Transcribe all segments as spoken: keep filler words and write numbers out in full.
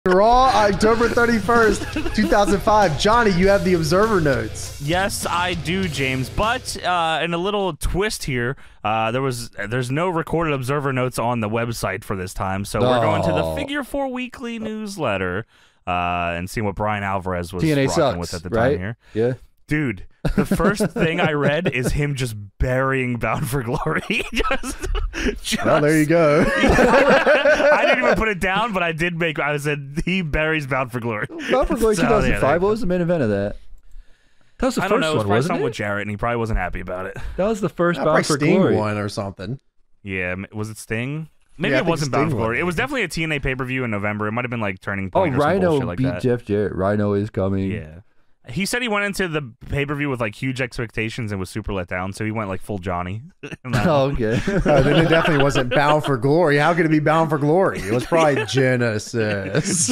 Raw, October thirty-first, two thousand five. Johnny, you have the Observer notes. Yes, I do, James. But uh, in a little twist here, uh, there was there's no recorded Observer notes on the website for this time, so oh. we're going to the Figure Four Weekly newsletter uh, and seeing what Brian Alvarez was T N A rocking sucks, with at the right? time here. Yeah. Dude, the first thing I read is him just burying Bound for Glory. just, just, well, there you go. I didn't even put it down, but I did make. I said he buries Bound for Glory. Bound for Glory so, two thousand five. Yeah, what was the main event of that? That was the I first don't know, one, it was wasn't something it? with Jarrett, and he probably wasn't happy about it. That was the first yeah, Bound for Sting Glory one or something. Yeah, was it Sting? Maybe yeah, it wasn't Bound for Glory. One. It was definitely a T N A pay per view in November. It might have been like Turning Point. Oh, or some Rhino bullshit like beat that. Jeff Jarrett. Rhino is coming. Yeah. He said he went into the pay-per-view with like huge expectations and was super let down, so he went like full Johnny. Oh, okay. uh, then it definitely wasn't Bound for Glory. How could it be Bound for Glory? It was probably Genesis.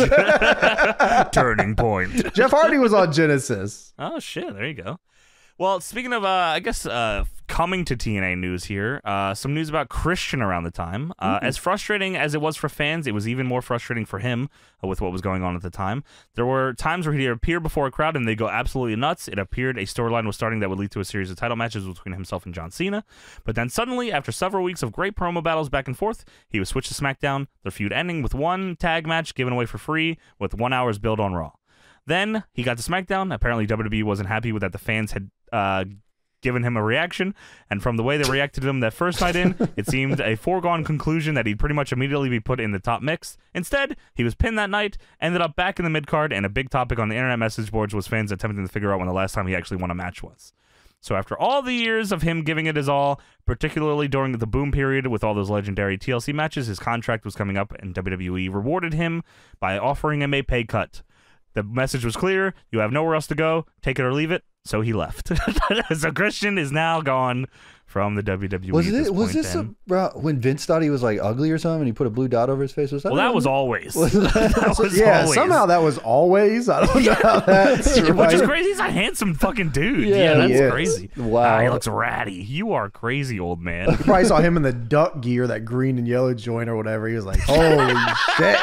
Turning Point. Jeff Hardy was on Genesis. Oh, shit. There you go. Well, speaking of, uh, I guess, uh, coming to T N A news here, uh, some news about Christian around the time. Uh, mm-hmm. As frustrating as it was for fans, it was even more frustrating for him uh, with what was going on at the time. There were times where he'd appear before a crowd and they'd go absolutely nuts. It appeared a storyline was starting that would lead to a series of title matches between himself and John Cena. But then suddenly, after several weeks of great promo battles back and forth, he was switched to SmackDown, their feud ending with one tag match given away for free with one hour's build on Raw. Then he got to SmackDown. Apparently W W E wasn't happy with that the fans had uh, given him a reaction, and from the way they reacted to him that first night in, it seemed a foregone conclusion that he'd pretty much immediately be put in the top mix. Instead, he was pinned that night, ended up back in the mid-card, and a big topic on the internet message boards was fans attempting to figure out when the last time he actually won a match was. So after all the years of him giving it his all, particularly during the boom period with all those legendary T L C matches, his contract was coming up, and W W E rewarded him by offering him a pay cut. The message was clear. You have nowhere else to go. Take it or leave it. So he left. So Christian is now gone from the W W E. Was at it? this Was point this then. a, when Vince thought he was like ugly or something, and he put a blue dot over his face? Was that? Well, that was always. Was that, that was yeah, always. somehow that was always. I don't know how that's Which right. is crazy. He's a handsome fucking dude. Yeah, Yeah, that's he crazy. Wow, ah, he looks ratty. You are crazy, old man. You probably saw him in the duck gear, that green and yellow joint or whatever. He was like, "Holy shit!"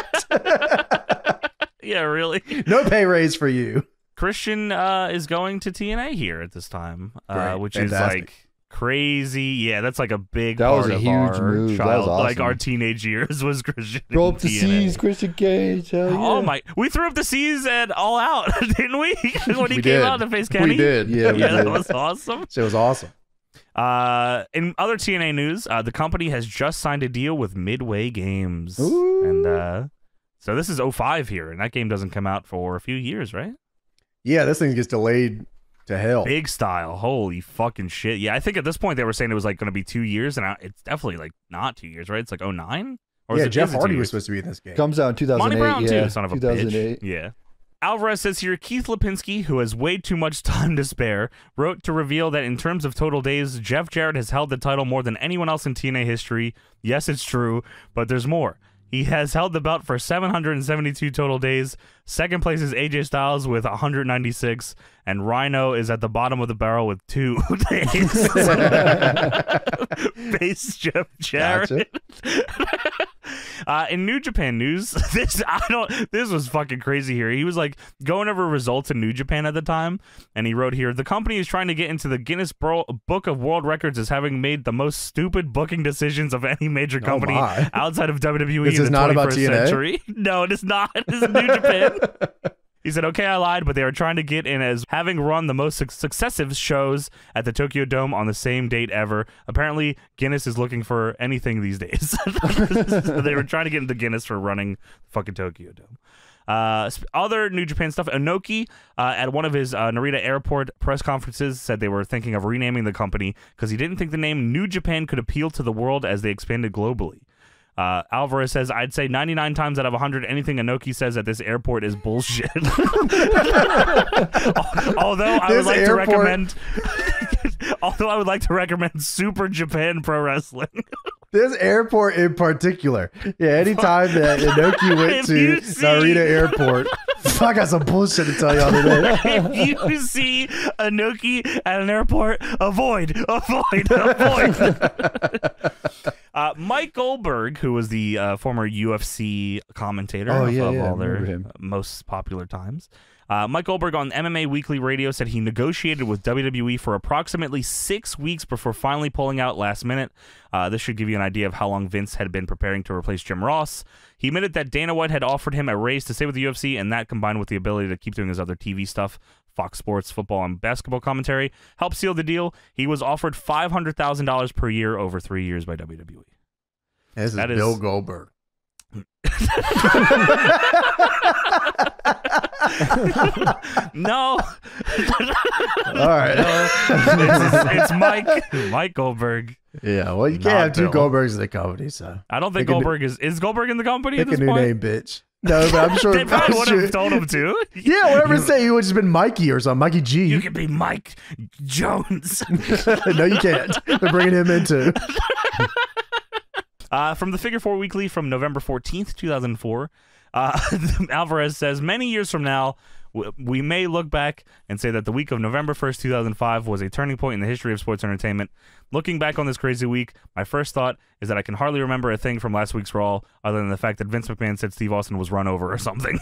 Yeah, really. No pay raise for you. Christian uh, is going to T N A here at this time, uh, which Fantastic. is like crazy. Yeah, that's like a big that part was a of huge our move. child, That was awesome. like our teenage years was Christian. Throw in up the T N A. C's, Christian Cage. Hell yeah. Oh my! We threw up the C's at All Out, didn't we? When he We came did. out to face Kenny. We did. Yeah, we yeah, did. that was awesome. So it was awesome. Uh, in other T N A news, uh, the company has just signed a deal with Midway Games, Ooh. and uh, so this is oh five here, and that game doesn't come out for a few years, right? Yeah, this thing gets delayed to hell. Big style, holy fucking shit! Yeah, I think at this point they were saying it was like going to be two years, and I, it's definitely like not two years, right? It's like oh nine. Or yeah, is it, Jeff is it two Hardy was years? supposed to be in this game. Comes out in two thousand eight. Monty Brown yeah, too, son of a two thousand eight. bitch. Yeah. Alvarez says here, Keith Lipinski, who has way too much time to spare, wrote to reveal that in terms of total days, Jeff Jarrett has held the title more than anyone else in T N A history. Yes, it's true, but there's more. He has held the belt for seven hundred seventy-two total days. Second place is A J Styles with one hundred ninety-six, and Rhino is at the bottom of the barrel with two days. Face Jeff Jarrett. Gotcha. Uh, in New Japan news, this I don't. This was fucking crazy here. He was like going over results in New Japan at the time, and he wrote here: the company is trying to get into the Guinness Bro Book of World Records as having made the most stupid booking decisions of any major company oh outside of W W E this in is the not about twenty-first T N A? century. No, it is not. It is New Japan. He said, okay, I lied, but they were trying to get in as having run the most su successive shows at the Tokyo Dome on the same date ever. Apparently, Guinness is looking for anything these days. So they were trying to get into Guinness for running fucking Tokyo Dome. Uh, other New Japan stuff, Inoki, uh, at one of his uh, Narita Airport press conferences, said they were thinking of renaming the company because he didn't think the name New Japan could appeal to the world as they expanded globally. Uh, Alvarez says, I'd say ninety-nine times out of one hundred, anything Inoki says at this airport is bullshit. Although I This would like airport- to recommend, although I would like to recommend Super Japan Pro Wrestling. This airport in particular. Yeah, anytime that Inoki went If to you see- Narita Airport, I got some bullshit to tell y'all today. If you see Inoki at an airport, avoid, avoid, avoid. Uh, Mike Goldberg, who was the uh, former U F C commentator Oh, of, yeah, of yeah, I all their remember him. most popular times, uh, Mike Goldberg on M M A Weekly Radio said he negotiated with W W E for approximately six weeks before finally pulling out last minute. Uh, this should give you an idea of how long Vince had been preparing to replace Jim Ross. He admitted that Dana White had offered him a raise to stay with the U F C, and that combined with the ability to keep doing his other T V stuff, Fox Sports, football, and basketball commentary, helped seal the deal. He was offered five hundred thousand dollars per year over three years by W W E. This is That is- Bill Goldberg. No. All right. No. It's, it's Mike. Mike Goldberg. Yeah, well, you can't Not have two Bill. Goldbergs in the company, so I don't think Pick a new- Goldberg is. Is Goldberg in the company at pick a this new point? name, bitch. No, but I'm sure. They probably I'm would sure- have told him to. Yeah, whatever to say, he would have just been Mikey or something. Mikey G. You could be Mike Jones. No, you can't. They're bringing him in too. Uh, from the Figure Four Weekly from November fourteenth, two thousand four, uh, Alvarez says, many years from now, w- we may look back and say that the week of November first, two thousand five was a turning point in the history of sports entertainment. Looking back on this crazy week, my first thought is that I can hardly remember a thing from last week's Raw other than the fact that Vince McMahon said Steve Austin was run over or something.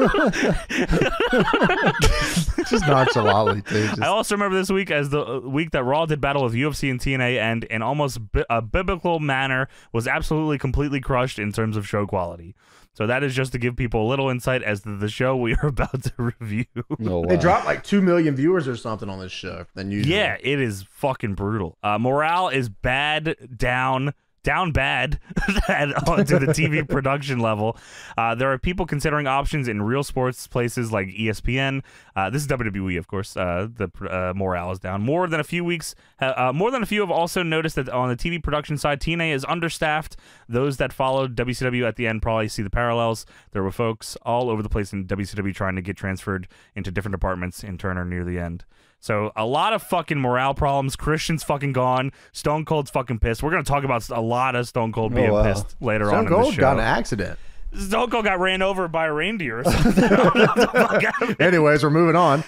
Just nonchalantly, too. Just, I also remember this week as the uh, week that Raw did battle with U F C and T N A, and in almost bi- a biblical manner was absolutely completely crushed in terms of show quality. So that is just to give people a little insight as to the show we are about to review. Oh, wow. They dropped like two million viewers or something on this show than usual. Yeah, it is fucking brutal. Uh, morale is bad, down, down bad at, to the T V production level. Uh, there are people considering options in real sports places like E S P N. Uh, this is W W E, of course. Uh, the uh, morale is down. More than a few weeks. Uh, more than a few have also noticed that on the T V production side, T N A is understaffed. Those that followed W C W at the end probably see the parallels. There were folks all over the place in W C W trying to get transferred into different departments in Turner near the end. So a lot of fucking morale problems. Christian's fucking gone. Stone Cold's fucking pissed. We're going to talk about a lot of Stone Cold being Oh, wow. pissed later Stone on in Cold the show. got in an accident. Stone Cold got ran over by a reindeer or something. I don't know what the fuck happened. Anyways, we're moving on.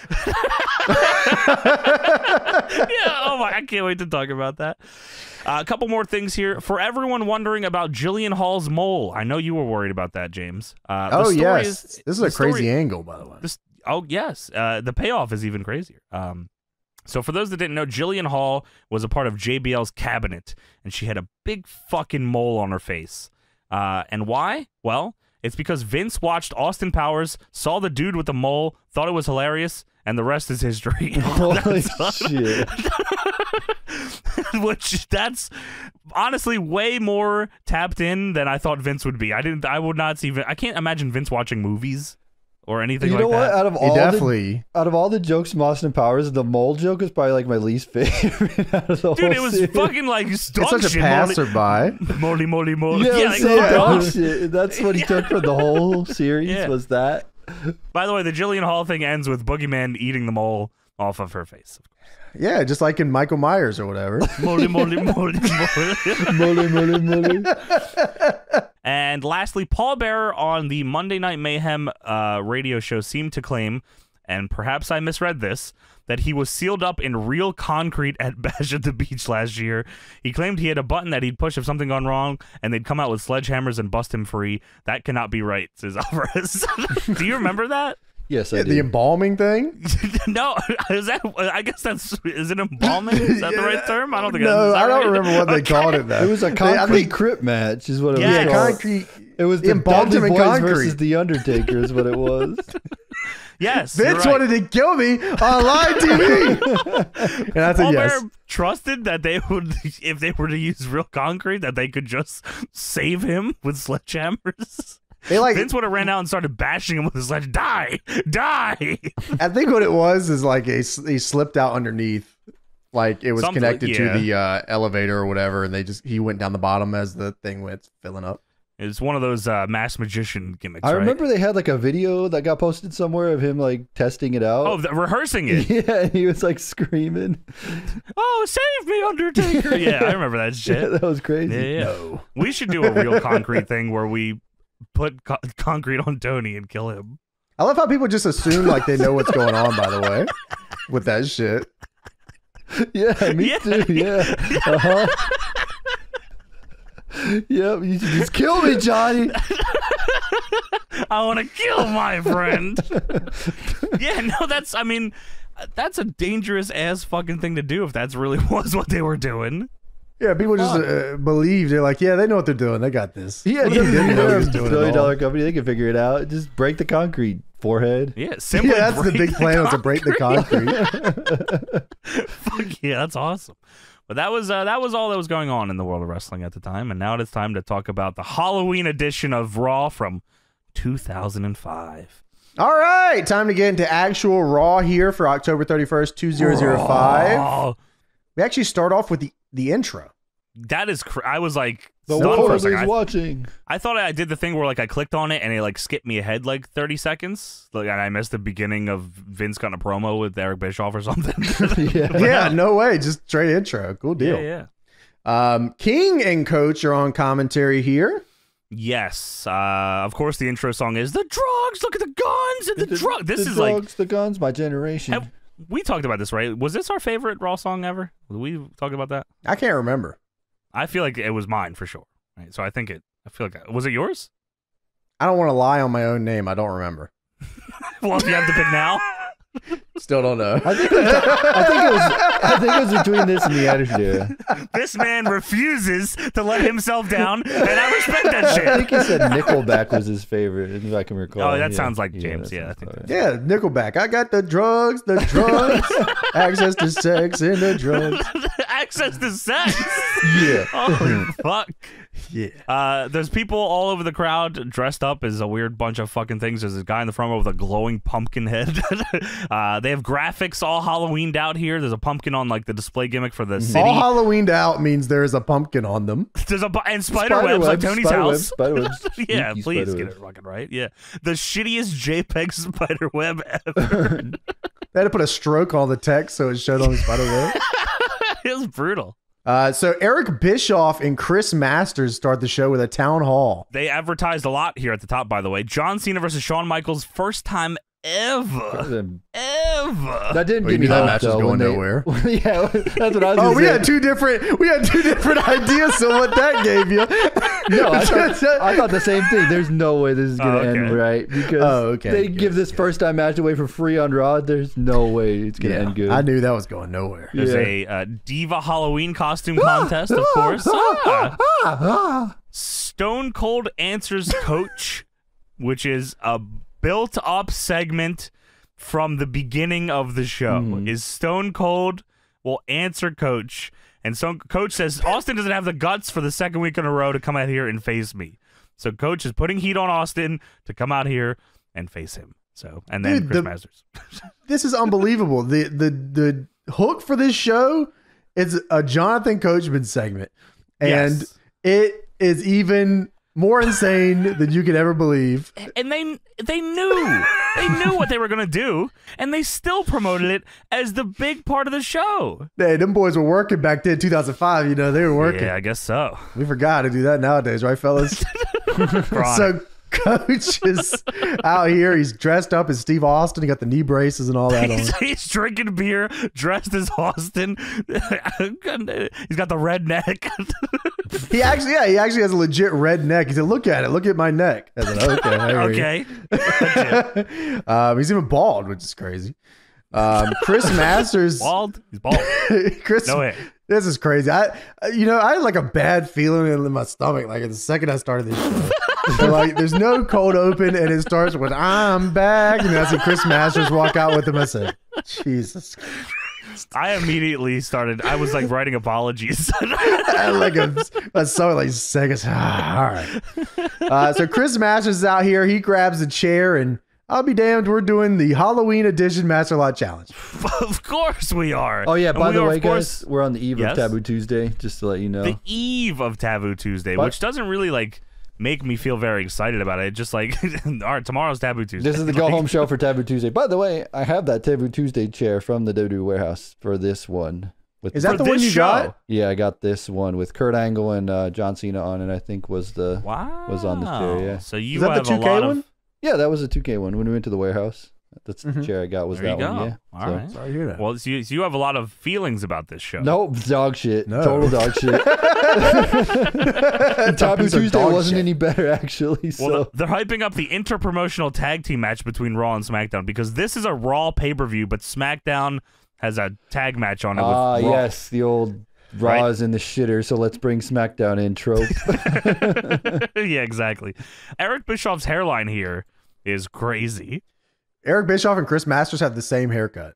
Yeah, oh my, I can't wait to talk about that. Uh, a couple more things here. For everyone wondering about Jillian Hall's mole, I know you were worried about that, James. Uh, the Oh, story yes. is- This is the a crazy story- angle, by the way. This, oh, yes. Uh, the payoff is even crazier. Um, so for those that didn't know, Jillian Hall was a part of J B L's cabinet, and she had a big fucking mole on her face. Uh, and why? Well, it's because Vince watched Austin Powers, saw the dude with the mole, thought it was hilarious, and the rest is history. Holy shit. Which that's honestly way more tapped in than I thought Vince would be. I didn't. I would not see. Vin- I can't imagine Vince watching movies or anything You like know what? that. Out of He all the definitely. out of all the jokes from Austin Powers, the mole joke is probably like my least favorite out of the Dude, whole it was series. fucking like It's dog such a shit. passerby. Molly, molly, molly. Yeah, Yeah, it like, was so oh, dog gosh. shit. That's what he took for the whole series. Yeah. Was that? By the way, the Jillian Hall thing ends with Boogeyman eating the mole off of her face. Yeah, just like in Michael Myers or whatever. Molly, molly, molly, molly. Molly, molly, molly. And lastly, Paul Bearer on the Monday Night Mayhem uh, radio show seemed to claim, and perhaps I misread this, that he was sealed up in real concrete at Bash at the Beach last year. He claimed he had a button that he'd push if something gone wrong, and they'd come out with sledgehammers and bust him free. That cannot be right, says Alvarez. Do you remember that? Yes, I Yeah, do. the embalming thing? No, is that? I guess that's. Is it embalming? Is that the right term? I don't think. No, is that I don't right? remember what they called it, though. It was a They- concrete I think- crypt match, is what it Yeah, was Yeah, called. concrete. It was They the embalmed Dudley him in Boys concrete. versus the Undertaker, is what it was. Yes, you're Vince right. wanted to kill me on live T V. And that's a Paul yes. Bearer trusted that they would, if they were to use real concrete, that they could just save him with sledgehammers. They like. Vince would have ran out and started bashing him with a sledge. Die, die. I think what it was is like a, he slipped out underneath, like it was Something- connected yeah. to the uh, elevator or whatever, and they just he went down the bottom as the thing went filling up. It's one of those uh, mass magician gimmicks. I right? remember they had like a video that got posted somewhere of him like testing it out. Oh, the, rehearsing it. Yeah, and he was like screaming. Oh, save me, Undertaker. Yeah, I remember that shit. Yeah, that was crazy. Yeah, yeah. No. We should do a real concrete thing where we put co- concrete on Tony and kill him. I love how people just assume like they know what's going on. By the way, with that shit. Yeah, me Yeah. too. Yeah. Uh-huh. Yep, you should just kill me, Johnny. I want to kill my friend. Yeah, no, that's, I mean, that's a dangerous ass fucking thing to do if that's really was what they were doing. Yeah, people just uh, believe. They're like, yeah, they know what they're doing. They got this. Yeah, What if he didn't know he was a doing it billion all? dollar company. They can figure it out. Just break the concrete, forehead. Yeah, simply Yeah, that's the break big plan was to break the concrete. Fuck yeah, that's awesome. But that was uh, that was all that was going on in the world of wrestling at the time, and now it's time to talk about the Halloween edition of Raw from two thousand five. All right, time to get into actual Raw here for October thirty-first, two thousand five. Oh, We actually start off with the, the intro. that is cr- I was like The stunned for a world second. is I, watching. I thought I did the thing where like I clicked on it and it like skipped me ahead like thirty seconds, like and I missed the beginning of Vince cutting a promo with Eric Bischoff or something. Yeah. Yeah, no way. Just straight intro. Cool deal. Yeah, yeah. Um, King and Coach are on commentary here. Yes, uh, of course. The intro song is "The Drugs." Look at the guns and the, drugs. This the is drugs, like the guns, my generation. have- we talked about this, right? Was this our favorite Raw song ever? Did we talk about that? I can't remember. I feel like it was mine for sure. Right? So I think it. I feel like was it yours? I don't want to lie on my own name. I don't remember. Well, if you have to pick now, Still don't know. I think it was, I think it was I think it was between this and the Attitude Era. this man refuses to let himself down, and I respect that I shit. think he said Nickelback was his favorite, if I can recall. Oh, that Yeah. sounds like Yeah, James. that Yeah, I sounds think about that's- Yeah, Nickelback. I got the drugs, the drugs, access to sex and the drugs. Access to sex. Yeah. Holy fuck. Yeah. Uh, there's people all over the crowd dressed up as a weird bunch of fucking things. There's a guy in the front row with a glowing pumpkin head. uh, they have graphics all Halloweened out here. There's a pumpkin on like the display gimmick for the city. All Halloweened out means there's a pumpkin on them. There's a bu- and spider, webs like Tony's spider house. Webs, spider webs. Yeah, Sneaky please spider get webs. it fucking right. Yeah, the shittiest JPEG spider web ever. They had to put a stroke on the text so it showed on the spider web. It was brutal. Uh, so Eric Bischoff and Chris Masters start the show with a town hall. They advertised a lot here at the top, by the way. John Cena versus Shawn Michaels, first time ever, ever. That didn't Oh, you give me knew that hope, match was though, going when they- nowhere. Yeah, that's what I was. Oh, gonna we say. had two different. We had two different ideas of what that gave you. No, I thought, I thought the same thing. There's no way this is gonna Oh, okay. end right because Oh, okay, they good, give this good. first time match away for free on Raw. There's no way it's gonna Yeah, end good. I knew that was going nowhere. There's Yeah. a uh, Diva Halloween costume contest, of course. Ah. Stone Cold answers Coach, which is a built-up segment from the beginning of the show. Mhm. Is Stone Cold will answer Coach, and so Coach says Austin doesn't have the guts for the second week in a row to come out here and face me. So Coach is putting heat on Austin to come out here and face him. So and then Dude, Chris the- Masters. This is unbelievable. the the The hook for this show is a Jonathan Coachman segment, and Yes. it is even more insane than you could ever believe. And they they knew they knew what they were gonna do, and they still promoted it as the big part of the show. Hey, them boys were working back then, two thousand five. You know, they were working. Yeah, I guess so. We forgot to do that nowadays, right, fellas? So Coach is out here. He's dressed up as Steve Austin. He got the knee braces and all that on. he's, he's drinking beer, dressed as Austin. He's got the red neck. He actually, yeah, he actually has a legit red neck. He said, "Look at it. Look at my neck." I said, "Okay, I hear you." Okay. um, he's even bald, which is crazy. Um, Chris Masters, Bald? He's bald. Chris, No way. this is crazy. I, you know, I had like a bad feeling in my stomach, like the second I started this show. So, like, there's no cold open, and it starts with "I'm back," and I see Chris Masters walk out with him. I said, "Jesus." I immediately started. I was like writing apologies. I had like a, a so like seconds. Ah, all right. Uh, so Chris Masters is out here. He grabs a chair, and I'll be damned, we're doing the Halloween edition Master Lot Challenge. Of course we are. Oh yeah, And by we the are, way, of course, guys, we're on the eve Yes? of Taboo Tuesday. Just to let you know. the eve of Taboo Tuesday, But- which doesn't really like make me feel very excited about it. It's just like, all right, tomorrow's Taboo Tuesday. This is the go home show for Taboo Tuesday. By the way, I have that Taboo Tuesday chair from the W W E warehouse for this one. With Is that For the one this you show. got? yeah, I got this one with Kurt Angle and uh, John Cena on it. I think was the Wow. was on the chair, yeah. So you Is that have the a two K lot one? of. yeah that was a two K one when we went to the warehouse. That's Mhm. the chair I got. Was There that you go. one? Yeah. All So- right. Sorry to hear that. Well, so you, so you have a lot of feelings about this show. Nope, dog shit. No. Total dog shit. Taboo Piece of Tuesday dog wasn't shit. any better, actually. So Well, they're hyping up the interpromotional tag team match between Raw and SmackDown because this is a Raw pay-per-view, but SmackDown has a tag match on it with ah, Raw. yes, the old Raw Right. is in the shitter, so let's bring SmackDown in trope. Yeah, exactly. Eric Bischoff's hairline here is crazy. Eric Bischoff and Chris Masters have the same haircut.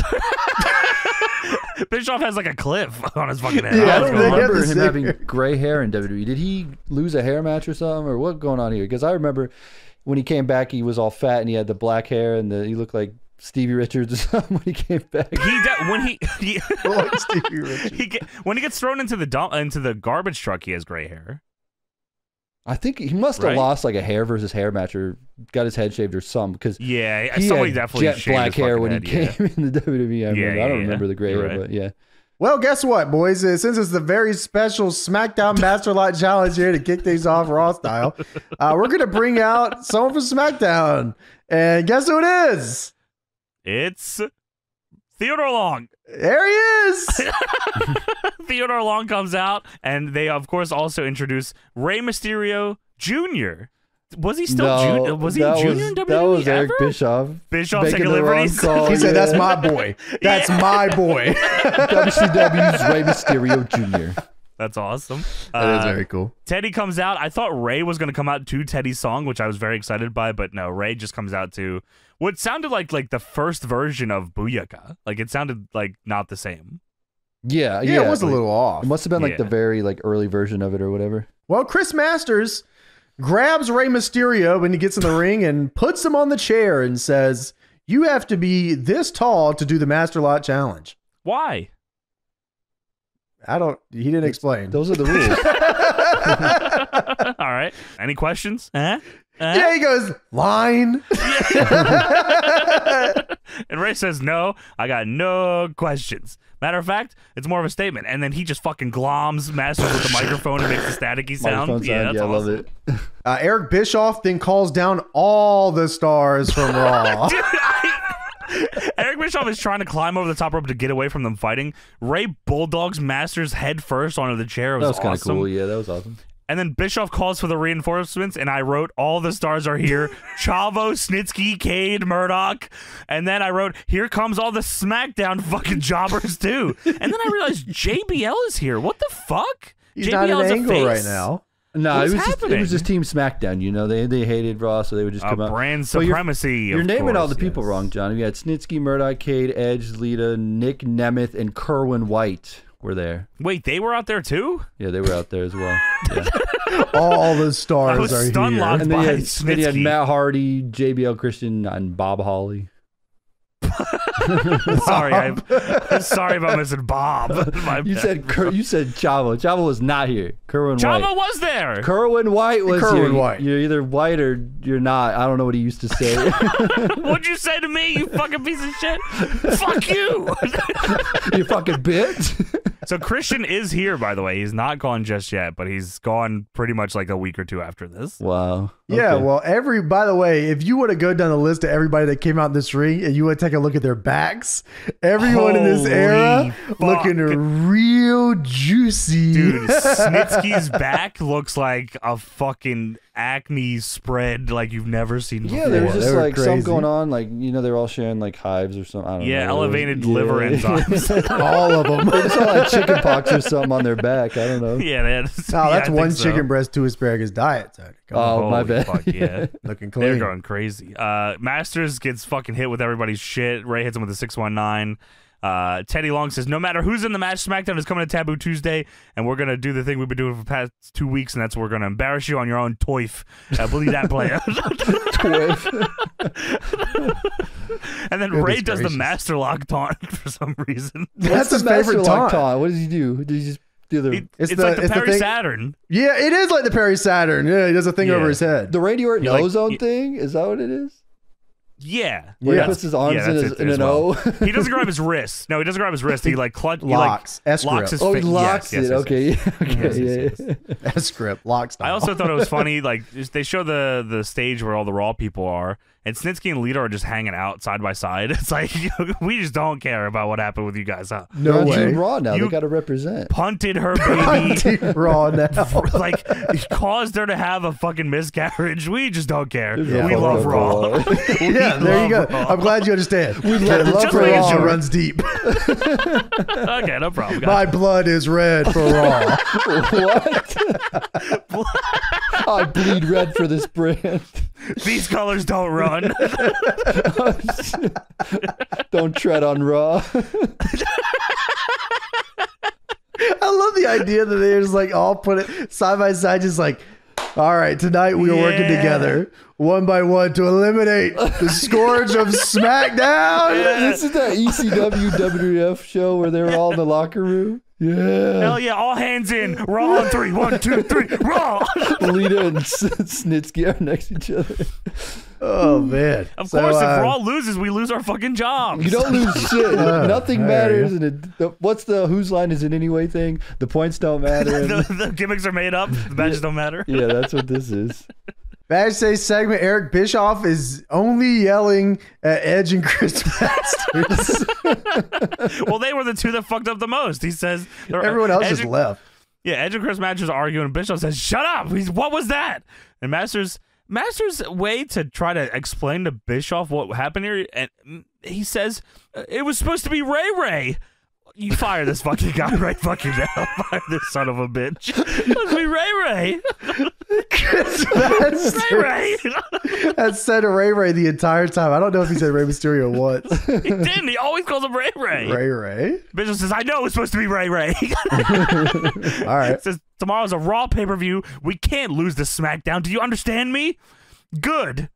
Bischoff has like a cliff on his fucking head. Yeah, I I don't don't think remember I him have the having same- gray hair in W W E. Did he lose a hair match or something, or what's going on here? Because I remember when he came back, he was all fat and he had the black hair and the, he looked like Stevie Richards or something when he came back. He de- when he, he, Like Stevie Richards. he get, when he gets thrown into the dump, into the garbage truck, he has gray hair. I think he must have Right? lost like a hair versus hair match or got his head shaved or something because Yeah, he somebody had definitely jet shaved black his hair fucking when head, he yeah. came in the W W E. I, Yeah, remember. yeah, I don't yeah. remember the gray You're hair, right. but yeah. Well, guess what, boys? Uh, Since it's the very special SmackDown Master Lot Challenge here to kick things off Raw style, uh, we're going to bring out someone from SmackDown. And guess who it is? It's Theodore Long. There he is. Theodore Long comes out, and they of course also introduce Rey Mysterio Junior Was he still no, junior? Was he that junior was, in W That W E was Eric ever? Bischoff. Bischoff making taking the wrong liberties. call. He said, yeah. that's my boy. That's Yeah. my boy. W C W's Rey Mysterio Junior That's awesome. That is Uh, very cool. Teddy comes out. I thought Ray was going to come out to Teddy's song, which I was very excited by, but no, Ray just comes out to what sounded like like the first version of Booyaka. Like it sounded like not the same. Yeah, Yeah, yeah. it was a little off. It must have been like the Yeah. very like early version of it or whatever. Well, Chris Masters grabs Rey Mysterio when he gets in the ring and puts him on the chair and says, "You have to be this tall to do the Master Lot Challenge." Why? I don't. He didn't explain. Those are the rules. All right. Any questions? Huh? Huh? Yeah, he goes line. And Ray says, no, I got no questions. Matter of fact, it's more of a statement. And then he just fucking gloms Masters with the microphone and makes a staticky sound. Microphone Yeah, sound, that's yeah, I love awesome. it. Uh, Eric Bischoff then calls down all the stars from Raw. Dude, I- Eric Bischoff is trying to climb over the top rope to get away from them fighting. Ray bulldogs Masters head first onto the chair. It That was, was kind of awesome. cool. Yeah, that was awesome. And then Bischoff calls for the reinforcements, and I wrote, all the stars are here. Chavo, Snitsky, Cade, Murdoch. And then I wrote, here comes all the SmackDown fucking jobbers, too. And then I realized J B L is here. What the fuck? He's J B not L in is a Angle face? right now. No, What's it was just, it happening? was just Team SmackDown. You know, they they hated Raw, so they would just Uh, come out. brand So you're- supremacy. You're of naming all course, the people yes. wrong, Johnny. You had Snitsky, Murdoch, Cade, Edge, Lita, Nick Nemeth, and Kerwin White were there. Wait, they were out there too? Yeah, they were out there as well. Yeah. All the I stars was are stun here. locked. And then you, By had, then you had Snitsky. Matt Hardy, J B L Christian, and Bob Holly. sorry, I, I'm sorry about missing Bob. My You bad. said Ker, you said Chavo. Chavo was not here. Kerwin Chavo White. was there. Kerwin White was Kerwin here. White. You're either white or you're not. I don't know what he used to say. What'd you say to me, you fucking piece of shit? Fuck you. You fucking bitch. So Christian is here, by the way. He's not gone just yet, but he's gone pretty much like a week or two after this. Wow. Yeah, Okay. well, every by the way, if you were to go down the list of everybody that came out in this ring and you would take a look at their backs, everyone in this Holy era fuck. looking real juicy. Dude, Snitsky's back looks like a fucking acne spread like you've never seen before. Yeah, there was They just were like something crazy. going on. Like, you know, they're all sharing like hives or something. I don't Yeah, know. There was- elevated liver enzymes. All of them. They just all had chicken pox or something on their back. I don't know. Yeah, they had, No, yeah, that's I one think so. chicken breast, two asparagus diet. So come on, Oh, my Holy bad. fuck, yeah. looking They're clean. going crazy. Uh, Masters gets fucking hit with everybody's shit. Ray hits him with a six one nine. Uh, Teddy Long says, no matter who's in the match, SmackDown is coming to Taboo Tuesday, and we're going to do the thing we've been doing for the past two weeks, and that's we're going to embarrass you on your own toif. Uh, believe that, player. And then Goodness Ray does the gracious. Master Lock taunt for some reason. That's What's his the Master favorite Lock taunt. taunt? What does he do? Did he just do the He- It's it's, the- like the it's the Perry thing- Saturn. Yeah, it is like the Perry Saturn. Yeah, he does a thing Yeah. over his head. the Randy Orton He like- ozone he- thing? Is that what it is? Yeah. Where Yeah. he puts his arms Yeah, in, that's his, it in as an well. O. He doesn't grab his wrist. No, he doesn't grab his wrist. He like clutch. He Locks. like S-grip. locks his Oh, he fi- locks yes, it. yes, yes, Okay, yes. yeah, okay, Yes, yeah. yes, yes. S script, lock style. I also thought it was funny. Like just- they show the the stage where all the Raw people are, and Snitsky and Lita are just hanging out side by side. It's like, we just don't care about what happened with you guys, huh? No No way. way. Raw now. You- They got to represent. Punted her baby. Raw now. Like, caused her to have a fucking miscarriage. We just don't care. Yeah. We love Raw. Yeah, there you go. love Raw. I'm glad you understand. We love- love just for making Raw sure. runs deep. Okay, no problem. My blood is red for Raw. What? I bleed red for this brand. These colors don't run. Don't tread on Raw. I love the idea that they just like all put it side by side, just like, all right, tonight we are working Yeah. together one by one to eliminate the scourge of SmackDown. This is that E C W W W F show where they were all in the locker room. Yeah. Hell yeah, all hands in. Raw on three. One, two, three. Raw. Lita and S- Snitsky are next to each other. Oh man! Of So, course, uh, if Raw loses, we lose our fucking jobs. You don't lose shit. Uh, Nothing I hear matters. you. And it, the, what's the whose line is it anyway thing? The points don't matter. and- the, the gimmicks are made up. The badges don't matter. yeah, that's what this is. Backstage segment: Eric Bischoff is only yelling at Edge and Chris Masters. Well, they were the two that fucked up the most. He says Everyone else Edge just and- left. Yeah, Edge and Chris Masters are arguing. And Bischoff says, "Shut up!" He's, what was that? And Masters, Masters' way to try to explain to Bischoff what happened here, and he says, "It was supposed to be Ray Ray." You fire this fucking guy right fucking now. Fire this son of a bitch. Let's be Ray Ray. Chris Masters Ray Ray. has said Ray Ray the entire time. I don't know if he said Ray Mysterio once. He didn't. He always calls him Ray Ray. Ray Ray. Bischoff says, "I know it's supposed to be Ray Ray." All right. Says tomorrow's a Raw pay per view. We can't lose to SmackDown. Do you understand me? Good.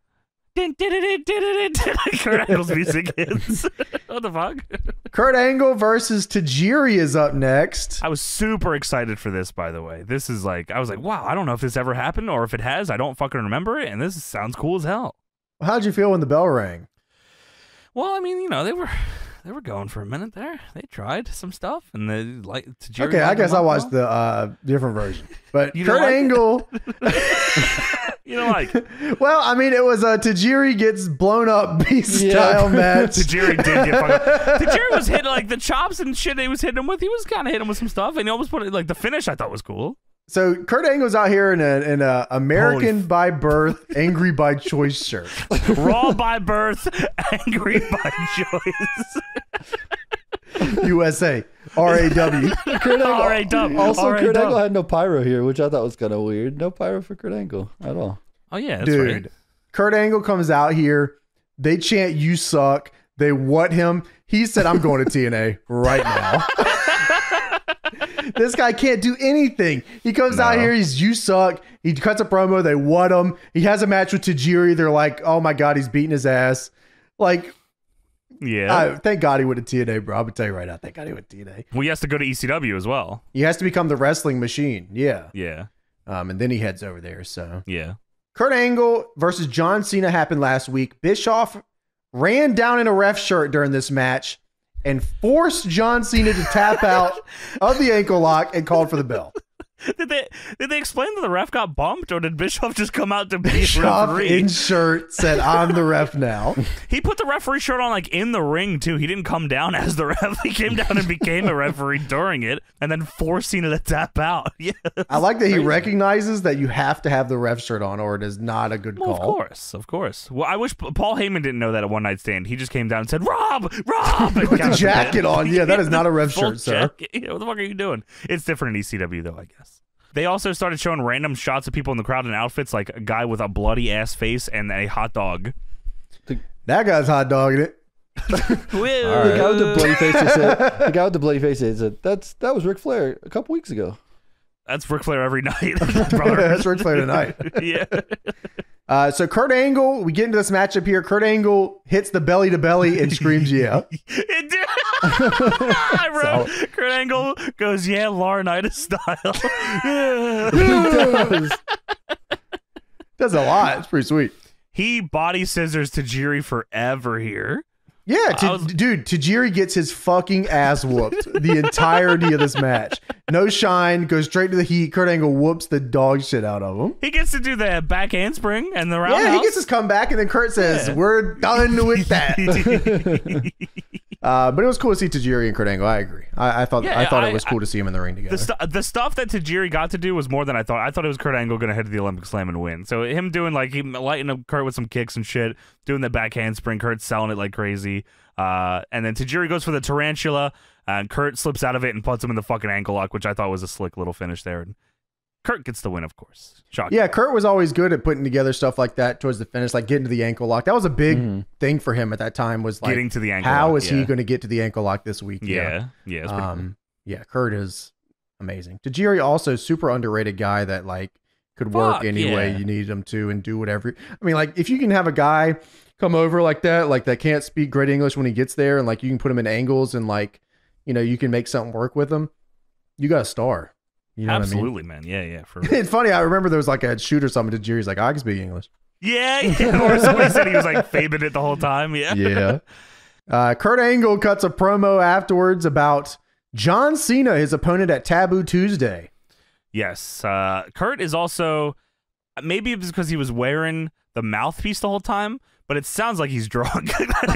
Kurt Angle's music hits. What the fuck? Kurt Angle versus Tajiri is up next. I was super excited for this, by the way. This is like, I was like, wow, I don't know if this ever happened, or if it has, I don't fucking remember it, and this sounds cool as hell. How'd you feel when the bell rang? Well, I mean, you know, they were they were going for a minute there. They tried some stuff, and they like Tajiri. Okay, I liked guess them I up watched well. the uh, different version. But You Kurt don't like it? Angle, You know, like well, I mean, it was a Tajiri gets blown up beast Yeah. style match. Tajiri did get fucking. Tajiri was hitting like the chops and shit. He was hitting him with. He was kind of hitting him with some stuff, and he almost put it like the finish. I thought was cool. So Kurt Angle's out here in a in a American Holy by birth, angry by choice shirt. Raw by birth, angry by choice. U S A, R A W. Kurt Angle, R A W. also, R A Kurt W. Angle had no pyro here, which I thought was kind of weird. No pyro for Kurt Angle at all. Oh yeah, that's Dude, right. Kurt Angle comes out here. They chant "You suck." They what him? He said, "I'm going to T N A right now." This guy can't do anything. He comes out No. here. He's "You suck." He cuts a promo. They what him. He has a match with Tajiri. They're like, "Oh my god, he's beating his ass." Like, Yeah. I, thank God he went to T N A, bro. I'm gonna tell you right now. Thank God he went to T N A. well, he has to go to E C W as well. He has to become the wrestling machine. Yeah. Yeah. Um, and then he heads over there. So Yeah. Kurt Angle versus John Cena happened last week. Bischoff ran down in a ref shirt during this match and forced John Cena to tap out of the ankle lock and called for the bell. Did they did they explain that the ref got bumped, or did Bischoff just come out to be a Bischoff referee? in shirt said, "I'm the ref now." He put the referee shirt on like in the ring too. He didn't come down as the ref. He came down and became a referee during it, and then forced Cena to tap out. Yeah, I like that he crazy. recognizes that you have to have the ref shirt on or it is not a good Well, call. of course, of course. Well, I wish P- Paul Heyman didn't know that at One Night Stand. He just came down and said, "Rob, Rob," and With got the us jacket bed. on. Yeah, that is not a ref Full shirt, sir. jacket. Yeah, what the fuck are you doing? It's different in E C W though, I guess. They also started showing random shots of people in the crowd in outfits, like a guy with a bloody ass face and a hot dog. That guy's hot dogging it. The guy with the bloody face just said, the guy with the bloody face said, that's that was Ric Flair a couple weeks ago. That's Ric Flair every night, brother. That's Ric Flair tonight. Yeah. Uh, so Kurt Angle, we get into this matchup here. Kurt Angle hits the belly to belly and screams, "Yeah!" It did. I wrote, Kurt Angle goes, "Yeah, Laurinaitis style." He does. That's a lot. It's pretty sweet. He body scissors Tajiri forever here. Yeah, I t- was- dude, Tajiri gets his fucking ass whooped the entirety of this match. No shine, goes straight to the heat. Kurt Angle whoops the dog shit out of him. He gets to do the back handspring and the roundhouse. Yeah, he gets his comeback, and then Kurt says, Yeah. "We're done with that." uh, but it was cool to see Tajiri and Kurt Angle. I agree. I, I thought Yeah, I thought I- it was cool I- to see him in the ring together. The, stu- the stuff that Tajiri got to do was more than I thought. I thought it was Kurt Angle going to hit the Olympic Slam and win. So him doing like he lighting up Kurt with some kicks and shit, doing the back handspring, Kurt selling it like crazy. Uh, and then Tajiri goes for the tarantula, and Kurt slips out of it and puts him in the fucking ankle lock, which I thought was a slick little finish there. And Kurt gets the win, of course. Shocking. Yeah, Kurt was always good at putting together stuff like that towards the finish, like getting to the ankle lock. That was a big Mhm. thing for him at that time. Was like Getting to the ankle how lock, is yeah. he going to get to the ankle lock this week? Yeah, yeah. it's pretty cool. Um, yeah, Kurt is amazing. Tajiri also super underrated guy that like could work Fuck, any way yeah. you needed him to and do whatever. I mean, like if you can have a guy come over like that, like that can't speak great English when he gets there, and like you can put him in angles and like you know you can make something work with him, you got a star. You know Absolutely, man. Yeah, yeah. For what I mean? It's funny. I remember there was like a shoot or something. Tajiri's like, I can speak English. yeah, yeah. Or somebody said he was like fabing it the whole time. Yeah. Yeah. Uh, Kurt Angle cuts a promo afterwards about John Cena, his opponent at Taboo Tuesday. Yes. Uh, Kurt is also, maybe it's because he was wearing the mouthpiece the whole time, but it sounds like he's drunk.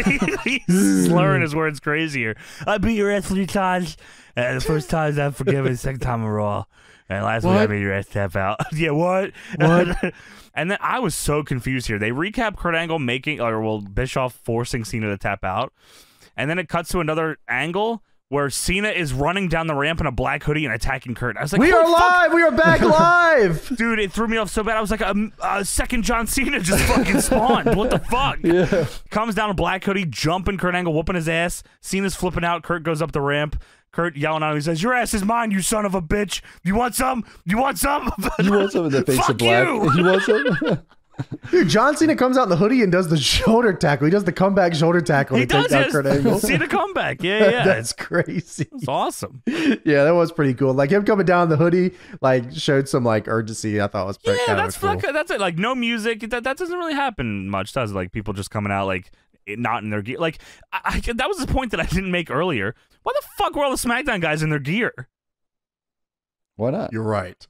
He's slurring his words crazier. I beat your ass three times. Uh, the first time I'm forgiven, the second time I'm raw. And last week I What? made your ass tap out. Yeah, what? What? And then I was so confused here. They recap Kurt Angle making, or well, Bischoff forcing Cena to tap out. And then it cuts to another angle where Cena is running down the ramp in a black hoodie and attacking Kurt. I was like, We are "Holy fuck!" live. We are back live. Dude, it threw me off so bad. I was like, a, a second John Cena just fucking spawned. What the fuck? Yeah. Comes down a black hoodie, jumping Kurt Angle, whooping his ass. Cena's flipping out. Kurt goes up the ramp. Kurt yelling at him. He says, your ass is mine, you son of a bitch. You want some? You want some? You want some of the face Fuck of black? you. You want some? Dude, John Cena comes out in the hoodie and does the shoulder tackle. He does the comeback shoulder tackle He to take does, down yes. Kurt Angle. Cena comeback. Yeah, yeah. That's crazy. It's awesome. Yeah, that was pretty cool. Like him coming down the hoodie, like showed some like urgency. I thought was pretty Yeah, kind that's of cool. fuck, that's it. Like no music. That that doesn't really happen much, does it? Like people just coming out like it- not in their gear. Like I, I, that was the point that I didn't make earlier. Why the fuck were all the SmackDown guys in their gear? Why not? You're right.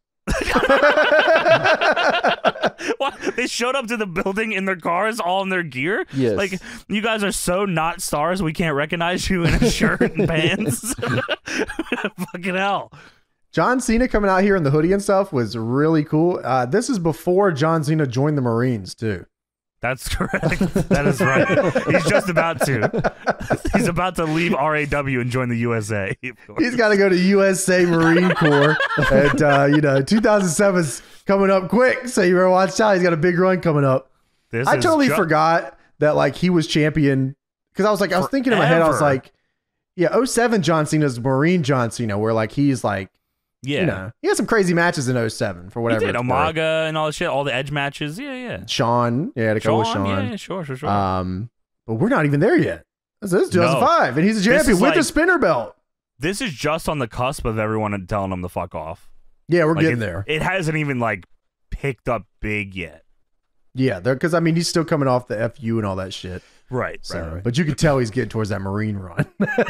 What? They showed up to the building in their cars, all in their gear. Yes. Like you guys are so not stars, we can't recognize you in a shirt and pants. Fucking hell. John Cena coming out here in the hoodie and stuff was really cool. Uh, this is before John Cena joined the Marines too. That's correct. That is right. He's just about to. He's about to leave R A W and join the U S A. He's got to go to U S A Marine Corps, and uh, you know, two thousand seven's coming up quick, so you better watch out. He's got a big run coming up. This I is totally ju- forgot that like he was champion because I was like I was thinking in my head I was Forever. like, yeah, oh seven John Cena's Marine John Cena, where like he's like, Yeah. you know, he had some crazy matches in oh seven for He whatever. did it's worth. Umaga and all the shit, all the edge matches. Yeah, yeah. Sean, yeah, to go with Sean, Sean. yeah, sure, sure, sure. Um, but we're not even there yet. This is two thousand five, and he's a This champion is with like- a spinner belt. this is just on the cusp of everyone telling him to fuck off. Yeah, we're Like, getting it, there. It hasn't even like picked up big yet. Yeah, because I mean he's still coming off the F U and all that shit. Right, So, right, right. but you could tell he's getting towards that Marine run.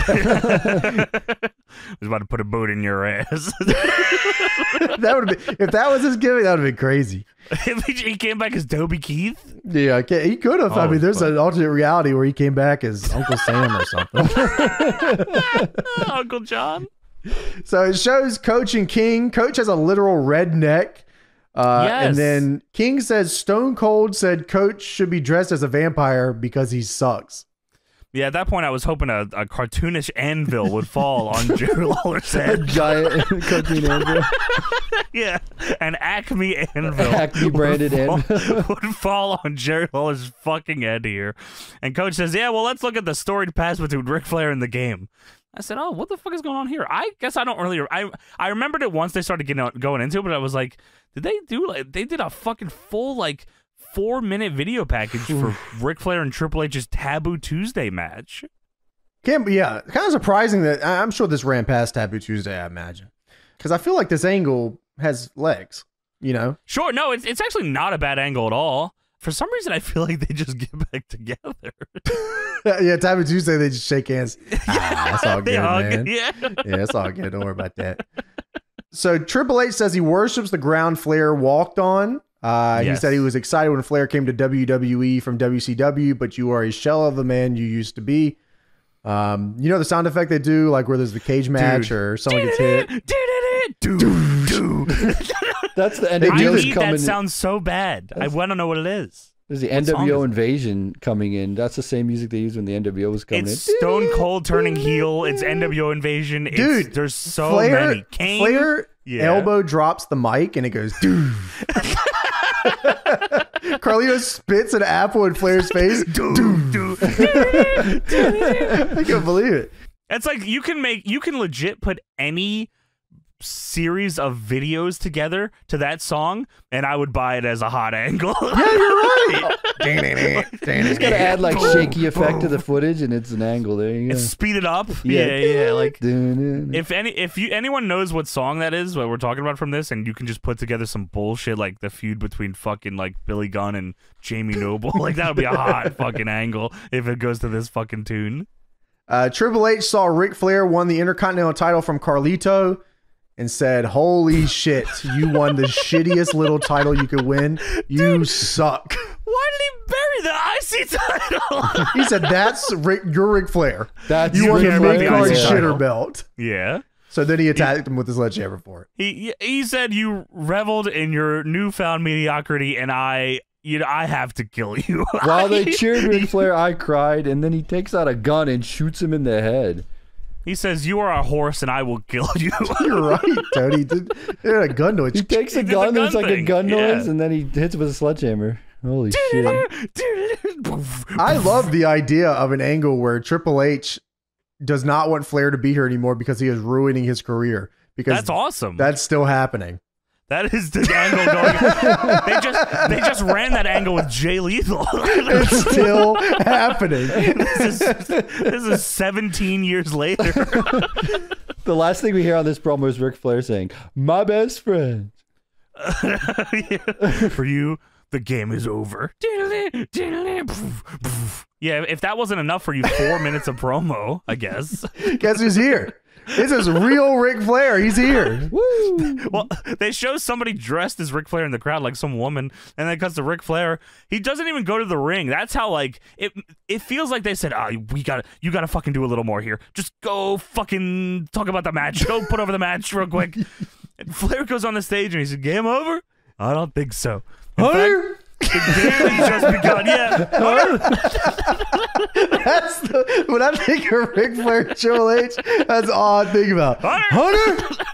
He's about to put a boot in your ass. That would have been if that was his gimmick. That would have been crazy. If he he came back as Toby Keith. Yeah, I can't- he could have. I Oh, mean, there's fuck. an alternate reality where he came back as Uncle Sam or something. Uncle John. So it shows Coach and King. Coach has a literal red neck. Uh, Yes. And then King says Stone Cold said Coach should be dressed as a vampire because he sucks. Yeah, at that point, I was hoping a, a cartoonish anvil would fall on Jerry Lawler's A head. giant cartoon anvil. Yeah, an Acme anvil. Acme branded would fall, anvil. would fall on Jerry Lawler's fucking head here. And Coach says, yeah, well, let's look at the storied past between Ric Flair and the game. I said, oh, what the fuck is going on here? I guess I don't really... I I remembered it once they started getting going into it, but I was like, did they do... like They did a fucking full, like... four minute video package for Ric Flair and Triple H's Taboo Tuesday match. Can't be, yeah, kind of surprising that I- I'm sure this ran past Taboo Tuesday, I imagine. Because I feel like this angle has legs, you know? Sure, no, it's it's actually not a bad angle at all. for some reason, I feel like they just get back together. Yeah, Taboo Tuesday, they just shake hands. Ah, that's all They good, hug, man. yeah. Yeah, that's all good. Don't worry about that. So Triple H says he worships the ground Flair walked on. Uh, Yes. He said he was excited when Flair came to W W E from W C W, but you are a shell of the man you used to be. Um, you know the sound effect they do, like where there's the cage match Dude. or someone gets hit. Dude, dude. That's the I N W O's need coming. that sounds so bad. I want to know what it is. There's the What song N W O is it? Invasion coming in. That's the same music they used when the N W O was coming It's in. Stone Cold turning heel. It's N W O Invasion. It's, Dude, there's so Flair, many. Kane. Flair Yeah. elbow drops the mic and it goes, dude. Carlito spits an apple in Flair's face. Dude, dude. I can't believe it. It's like you can make you can legit put any series of videos together to that song, and I would buy it as a hot angle. Yeah, you're right. You just gotta add like shaky effect to the footage, and it's an angle. There you go. And speed it up. Yeah. Yeah, yeah. yeah. Like Dun-dun-dun. if any if you anyone knows what song that is, what we're talking about from this, and you can just put together some bullshit like the feud between fucking like Billy Gunn and Jamie Noble, like that would be a hot fucking angle if it goes to this fucking tune. Uh, Triple H saw Ric Flair won the Intercontinental title from Carlito and said, holy shit, you won the shittiest little title you could win. You Dude, suck. Why did he bury the I C title? He said, that's Ric, you're Ric Flair. That's you won Ric the Flair, mid-card yeah. shitter belt. Yeah. So then he attacked him with his sledgehammer for it. He he said you reveled in your newfound mediocrity, and I you know I have to kill you. While they cheered Ric Flair, I cried, and then he takes out a gun and shoots him in the head. He says, "You are a horse, and I will kill you." You're right, Tony. He did, he did a gun noise. He takes a He did gun, the there's gun like a thing. gun noise, Yeah. and then he hits it with a sledgehammer. Holy shit. I love the idea of an angle where Triple H does not want Flair to be here anymore because he is ruining his career. Because That's awesome. That's still happening. That is the angle going. they just they just ran that angle with Jay Lethal. It's still happening. this is this is seventeen years later. The last thing we hear on this promo is Ric Flair saying, "My best friend." Yeah. For you, the game is over. Yeah, if that wasn't enough for you, four minutes of promo, I guess. Guess who's here? This is real Ric Flair. He's here. Woo! Well, they show somebody dressed as Ric Flair in the crowd, like some woman, and then it cuts to Ric Flair. He doesn't even go to the ring. That's how, like, it It feels like they said, "Ah, oh, we gotta, you gotta fucking do a little more here. Just go fucking talk about the match. Go put over the match real quick." And Flair goes on the stage and he said, "Game over? I don't think so. In Hunter? fact, the game has just begun." Yeah. Hunter? That's the, when I think of Ric Flair and Triple H, that's all I think about. Hunter? Hunter?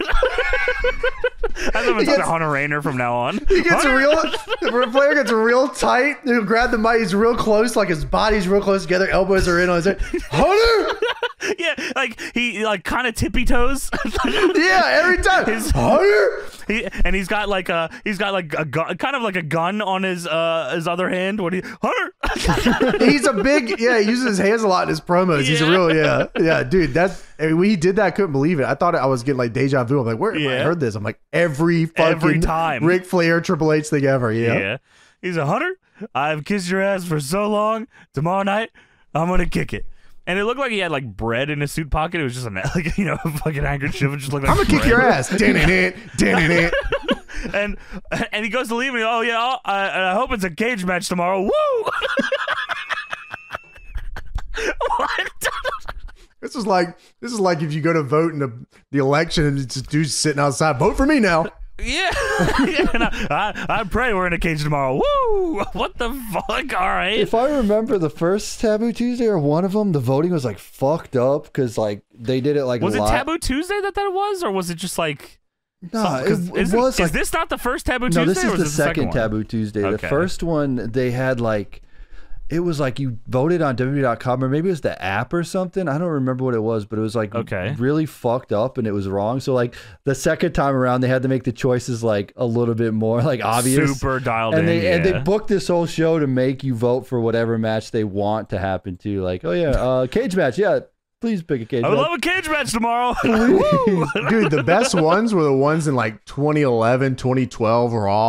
I love He it's gets- Hunter Rayner from now on. He gets Hunter? real. Ric Flair gets real tight. He'll grab the mic. He's real close, like his body's real close together. Elbows are in on his head. Hunter? Yeah, like he like kind of tippy toes. Yeah, every time. His- Hunter? He, and he's got like a he's got like a gun, kind of like a gun on his uh his other hand. When he Hunter, He's a big, yeah, he uses his hands a lot in his promos. He's a Yeah. real, yeah. Yeah, dude, that's, I mean, when he did that, I couldn't believe it. I thought I was getting like deja vu. I'm like, where have I Yeah. heard this? I'm like, every fucking Every time. Ric Flair, Triple H thing ever. Yeah. yeah, he's a Hunter. I've kissed your ass for so long. Tomorrow night, I'm gonna kick it. And it looked like he had like bread in his suit pocket. It was just a like you know a fucking handkerchief. It just looked like I'm going to kick bread. your ass. Dun-dun-dun, dun-dun-dun. and and he goes to leave and he, oh yeah, I'll, I, and I hope it's a cage match tomorrow. Woo! What? This is like, this is like if you go to vote in the, the election and it's just dudes sitting outside. Vote for me now. Yeah, yeah no, I, I pray we're in a cage tomorrow. Woo! What the fuck? All right. If I remember the first Taboo Tuesday or one of them, the voting was like fucked up because like they did it like Was a it lot. Taboo Tuesday that that was, or was it just like? No, some- it, 'cause it isn't- was Is like this not the first Taboo no. Tuesday? This or is was the this second one? Taboo Tuesday. Okay. The first one they had like. It was like you voted on W W E dot com or maybe it was the app or something. I don't remember what it was, but it was like Okay. really fucked up and it was wrong. So like the second time around, they had to make the choices like a little bit more like obvious. Super dialed and in. they yeah. and they booked this whole show to make you vote for whatever match they want to happen to. Like, oh yeah, uh, cage match, yeah, please pick a cage I would match. love a cage match tomorrow. Woo! Dude, the best ones were the ones in like twenty eleven, twenty twelve Raw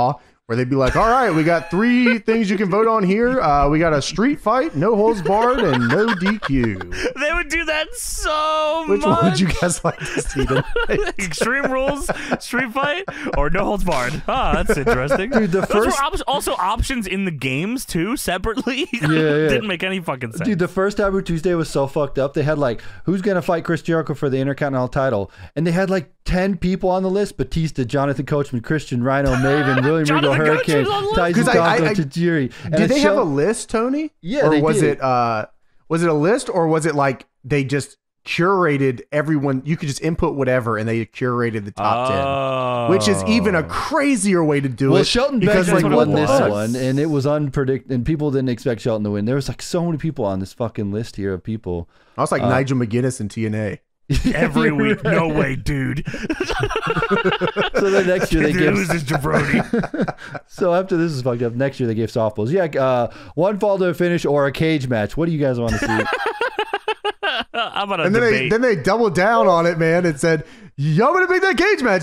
where they'd be like, all right, we got three things you can vote on here. Uh, we got a street fight, no holds barred, and no D Q. They would do that so Which much. one would you guys like to see tonight? Extreme Rules, Street Fight, or No Holds Barred? Ah, that's interesting. Dude, the Those first were op- also options in the games too, separately. Yeah, yeah. Didn't make any fucking sense. Dude, the first Taboo Tuesday was so fucked up. They had like, who's gonna fight Chris Jericho for the Intercontinental title? And they had like ten people on the list: Batista, Jonathan Coachman, Christian, Rhino, Maven, William Regal, Jonathan Hurricane, Coachman's on the list. Tyson 'Cause I- I- Gonzo, I- Tajiri. And Did it they have a showed- list, Tony? Yeah, or they was did. it uh, was it a list, or was it like they just curated everyone? You could just input whatever, and they curated the top oh. ten, which is even a crazier way to do Well, it. Shelton because, Benjamin like, won what this was. one, and it was unpredictable, and people didn't expect Shelton to win. There was like so many people on this fucking list here of people. I was like uh, Nigel McGuinness in T N A. Every week. No way, dude. So then next year they Dude, gave. who's this jabroni? So after this is fucked up, next year they gave softballs. Yeah, uh, one fall to a finish or a cage match. What do you guys want to see? How about a And then they debate? then they doubled down on it, man, and said, "Y'all gonna make that cage match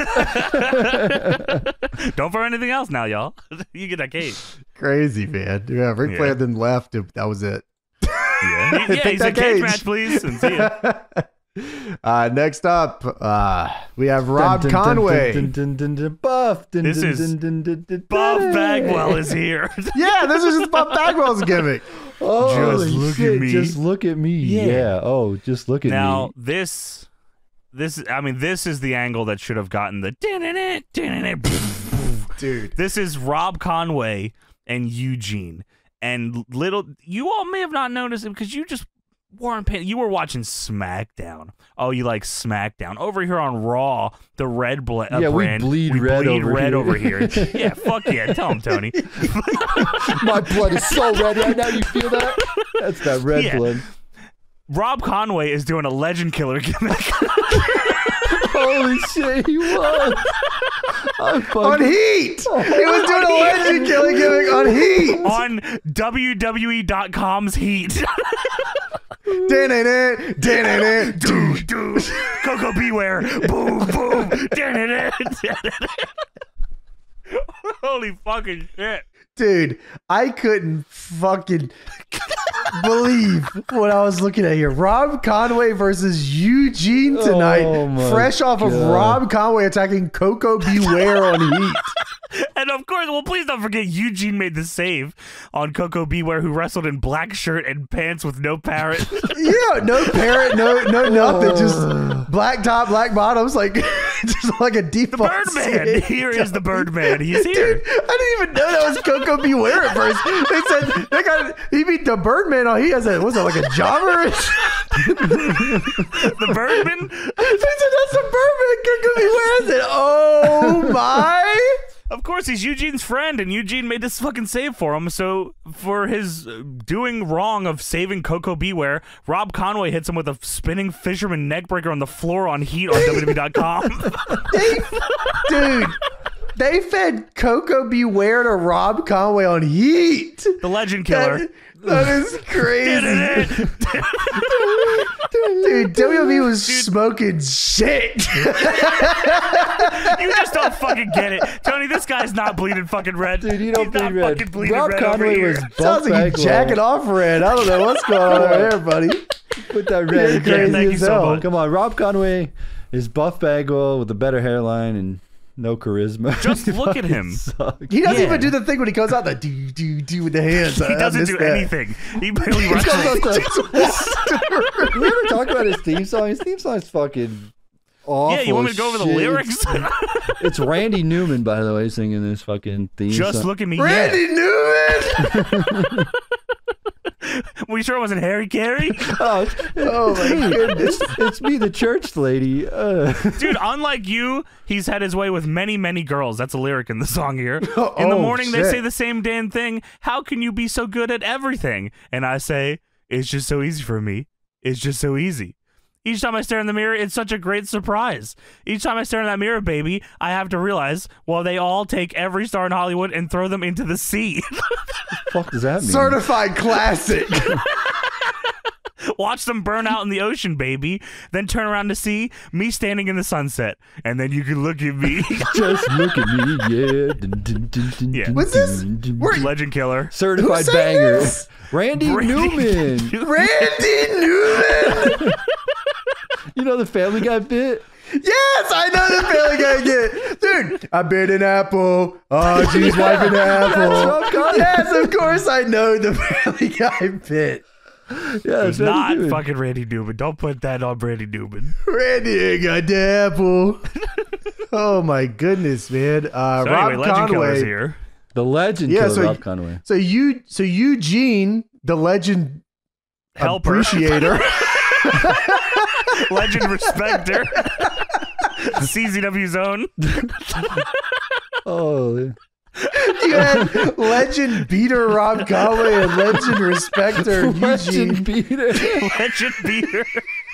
now." Don't throw anything else now, y'all. You get that cage. Crazy, man. Yeah, Ric Yeah. Flair then left. That was it. Yeah, yeah, Take he's a that cage cage. match, please. And see ya. Uh, next up, uh, we have Rob Dun, dun, dun, Conway. dun, dun, dun, dun, Buff. Dun, This dun, is dun, dun, dun, dun, Bob dun. Bagwell is here. Yeah, this is just Bob Bagwell's gimmick. Holy Just look at shit, me. Just look at me. Yeah. Yeah. Oh, just look at Now me. this, this, I mean, this is the angle that should have gotten the. Dude. This is Rob Conway and Eugene, and little. You all may have not noticed it because you just weren't paying. You were watching SmackDown. Oh, you like SmackDown over here on Raw? The red bla- uh, Yeah, we brand. bleed red bleed over red here. over here. Yeah, fuck yeah. Tell him, Tony. My blood is so red right now. You feel that? That's that red Yeah. blood. Rob Conway is doing a legend killer gimmick. Holy shit, he was. I On fucking, Heat! He was doing a legend killing gimmick on Heat! on W W E dot com's Heat. Dan-dan-dan, dan-dan-dan. Dude, dude. Coco Beware. Boom, boom. Holy fucking shit. Dude, I couldn't fucking believe what I was looking at here. Rob Conway versus Eugene tonight, Oh my fresh off of God. Rob Conway attacking Coco Beware on Heat. And of course, well, please don't forget Eugene made the save on Coco Beware, who wrestled in black shirt and pants with no parrot. Yeah, no parrot, no no nothing, just black top, black bottoms, like just like a default. Birdman. Here is the Birdman. He's Dude, here. I didn't even know that was Coco Beware at first. They said they got he beat the Birdman on. He has a was it like a jobber? The Birdman. They said that's a Birdman. Coco Beware. I said, oh my. Of course, he's Eugene's friend, and Eugene made this fucking save for him. So, for his uh, doing wrong of saving Coco Beware, Rob Conway hits him with a spinning fisherman neckbreaker on the floor on Heat on W W E dot com. They, dude, they fed Coco Beware to Rob Conway on Heat. The Legend Killer. That, that is crazy. Dude, W W E was Dude. smoking shit. You just don't fucking get it. Tony, this guy's not bleeding fucking red. Dude, you don't He's bleed not red. fucking bleeding Rob red over Conway here. was Buff Sounds like you Bagwell jacking off red. I don't know what's going on over here, buddy. with that red. You're crazy thank you as so hell. much. Come on, Rob Conway is Buff Bagwell with a better hairline and no charisma. Just He look at fucking him. sucks. He doesn't Yeah. even do the thing when he goes out, the do do do with the hands. He doesn't do anything. He barely He comes out wrestles. the- we ever talk about his theme song? His theme song is fucking awful. Yeah, you want me to go over the shit. lyrics? It's Randy Newman, by the way, singing this fucking theme Just song. look at me. Randy Newman. Yeah. Were you sure it wasn't Harry Carey? Oh, it's, Oh, my me. goodness. It's, it's me, the church lady. Uh. Dude, unlike you, he's had his way with many, many girls. That's a lyric in the song here. Oh, In the morning, they shit. say the same damn thing. How can you be so good at everything? And I say, it's just so easy for me. It's just so easy. Each time I stare in the mirror, it's such a great surprise. Each time I stare in that mirror, baby, I have to realize, well, they all take every star in Hollywood and throw them into the sea. What the fuck does that mean? Certified classic. Well, watch them burn out in the ocean, baby. Then turn around to see me standing in the sunset, and then you can look at me. Just look at me, yeah. Dun, dun, dun, dun, Yeah. dun, What's this? dun, dun, We're- dun. Legend killer. Certified Who sang banger. this? Randy, Randy Newman. Randy Newman. You know the Family Guy bit? Yes, I know the Family Guy get. Dude, I bit an apple. Oh, she's wiping the apple. Rob Conway. Yes, of course I know the Family Guy bit. Yeah, It's that's Randy not Newman. fucking Randy Newman. Don't put that on Randy Newman. Randy ain't got the apple. Oh my goodness, man. Uh, So Rob anyway, Legend Killer's Conway. here. The legend Yeah, killer, so Rob you- Conway. So you, so Eugene, the legend Helper. appreciator. Legend respecter. C Z W zone. Oh, You had legend beater Rob Conway and legend respecter legend Eugene. beater. Legend beater.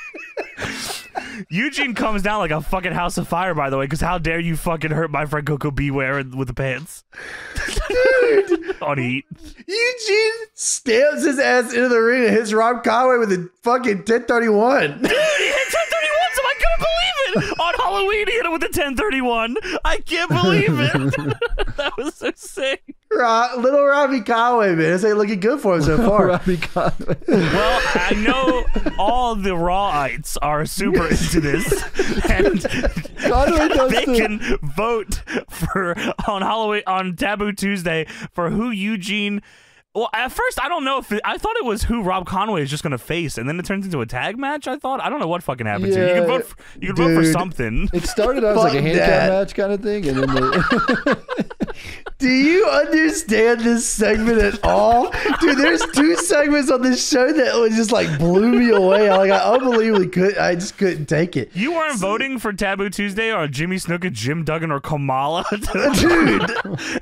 Eugene comes down like a fucking house of fire, by the way, because how dare you fucking hurt my friend Coco Beware with the pants. Dude, On heat. Eugene stamps his ass into the ring and hits Rob Conway with a fucking ten thirty-one. Dude, he hit ten thirty-ones and I couldn't believe it. On Halloween, he hit it with a ten thirty-one. I can't believe it. That was so sick. Ro- little Robbie Conway, man. This ain't looking good for him so far. Robbie Conway. Well, I know all the Rawites are super into this, and Conway does they the- can vote for on Halloween on Taboo Tuesday for who Eugene. Well, at first, I don't know if it, I thought it was who Rob Conway is just going to face, and then it turns into a tag match. I thought I don't know what fucking happens here. You Yeah, can vote. For, you can vote for dude. something. It started out as like a Fuck handicap that. match kind of thing, and then the Do you understand this segment at all? Dude, there's two segments on this show that was just like blew me away. Like I unbelievably could I just couldn't take it. You weren't voting for Taboo Tuesday or Jimmy Snuka, Jim Duggan, or Kamala. Dude.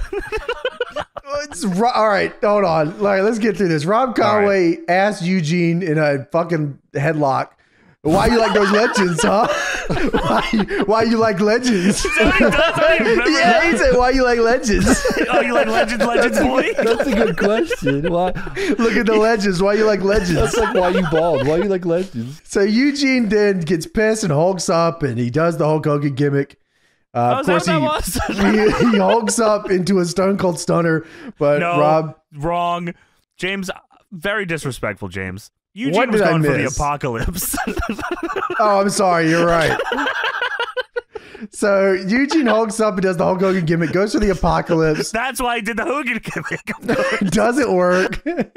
It's ro- all right, hold on. All right, let's get through this. Rob Conway asked Eugene in a fucking headlock, why you like those legends, huh? Why you, why you like legends? I don't even remember Yeah, that. he said, why you like legends? Oh, you like Legends, Legends, boy? that's a good question. Why? Look at the legends. Why you like legends? That's like why you bald. Why you like legends? So Eugene then gets pissed and hulks up, and he does the Hulk Hogan gimmick. Uh, Oh, of is that course, what he, that was? he he hulks up into a Stone Cold Stunner, but No, Rob, wrong. James, very disrespectful, James. Eugene What was did I going for the miss? apocalypse. oh, I'm sorry, you're right. So Eugene hulks up and does the Hulk Hogan gimmick, goes to the apocalypse, That's why he did the Hogan gimmick. doesn't work, and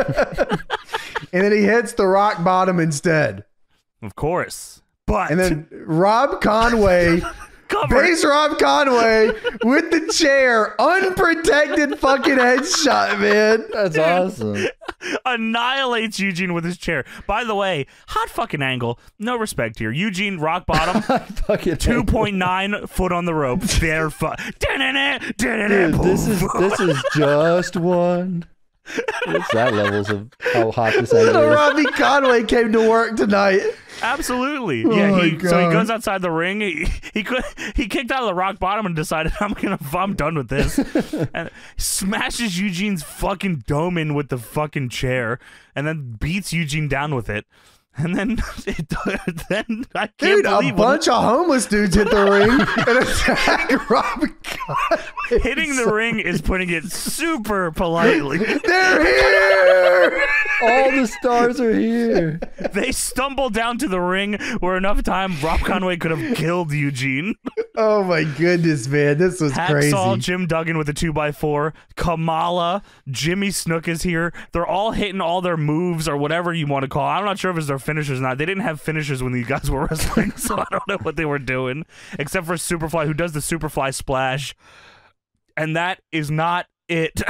then he hits the rock bottom instead. Of course. But And then Rob Conway, cover. base Rob Conway with the chair, unprotected fucking headshot, man. That's awesome. Annihilates Eugene with his chair. By the way, hot fucking angle. No respect here. Eugene, rock bottom, Fucking two point nine foot on the rope. They're fu- Dude, Dude, this is this is just one. What's that levels of how hot this angle So is? Robbie Conway came to work tonight. Absolutely. Oh yeah, my he, so he God. goes outside the ring. He he could he kicked out of the rock bottom and decided I'm gonna I'm done with this. And smashes Eugene's fucking dome in with the fucking chair, and then beats Eugene down with it. And then it, then I can't Dude, a believe what- bunch of homeless dudes hit the ring and attack Robbie Conway. hitting the ring is putting it super politely. They're here! All the stars are here. They stumble down to the ring where enough time Rob Conway could have killed Eugene. Oh my goodness, man. This was Hacksaw, crazy. Jim Duggan with a two by four, Kamala, Jimmy Snook is here. They're all hitting all their moves or whatever you want to call it. I'm not sure if it's their finishers or not. They didn't have finishers when these guys were wrestling, so I don't know what they were doing. Except for Superfly, who does the Superfly splash. And that is not it.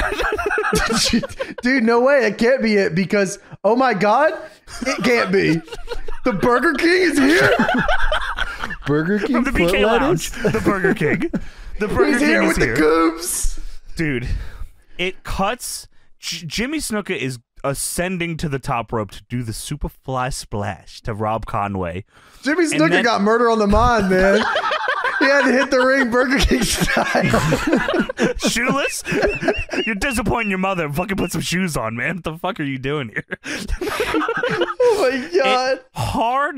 Dude, no way. It can't be it because, oh my God, it can't be. The Burger King is here. Burger King From the B foot K lettuce? Lounge, the Burger King. The Burger He's King here is with here. the goops. Dude, it cuts. J- Jimmy Snuka is ascending to the top rope to do the Superfly splash to Rob Conway. Jimmy Snuka then- got murder on the mind, man. He had to hit the ring Burger King style. Shoeless? You're disappointing your mother. Fucking put some shoes on, man. What the fuck are you doing here? Oh my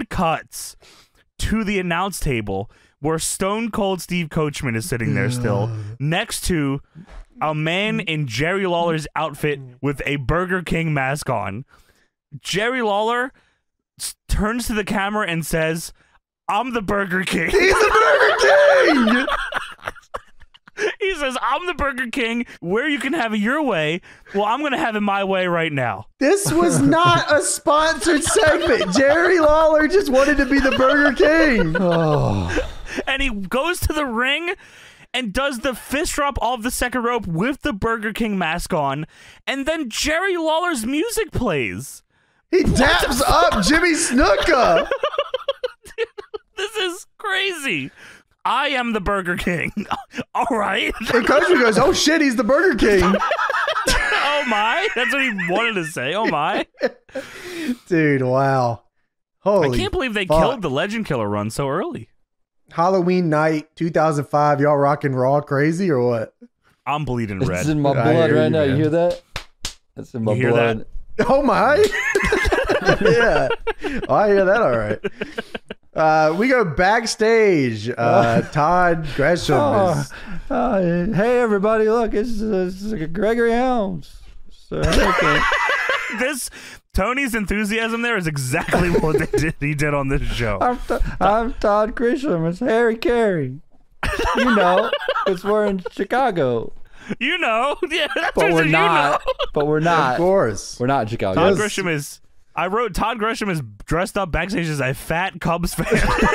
cuts to the announce table where Stone Cold Steve Coachman is sitting there still, next to a man in Jerry Lawler's outfit with a Burger King mask on. Jerry Lawler s- turns to the camera and says, "I'm the Burger King." He's the Burger King! He says, "I'm the Burger King, where you can have it your way. Well, I'm going to have it my way right now." This was not a sponsored segment. Jerry Lawler just wanted to be the Burger King. Oh. And he goes to the ring and does the fist drop off the second rope with the Burger King mask on. And then Jerry Lawler's music plays. He taps up Jimmy Snuka. This is crazy. I am the Burger King. All right. And Coachman goes, "Oh shit, he's the Burger King." Oh my. That's what he wanted to say. Oh my. Dude, wow. Holy I can't believe they fuck. killed the Legend Killer run so early. Halloween night, two thousand five. Y'all rocking Raw crazy or what? I'm bleeding red. It's in my I blood hear right you, now. You man. hear that? That's in my You hear blood. Oh my. Yeah. Oh, I hear that all right. Uh, we go backstage. Uh, Todd Gresham Oh, is uh, hey, everybody, look, it's, it's Gregory Helms. So, okay. This Tony's enthusiasm there is exactly what they did. He did on this show. I'm, th- I'm Todd Grisham. It's Harry Carey. You know, because we're in Chicago. You know, yeah, that's But what we're you not. know. But we're of not. course. We're not in Chicago. Todd Yes. Gresham is. I wrote Todd Gresham is dressed up backstage as a fat Cubs fan.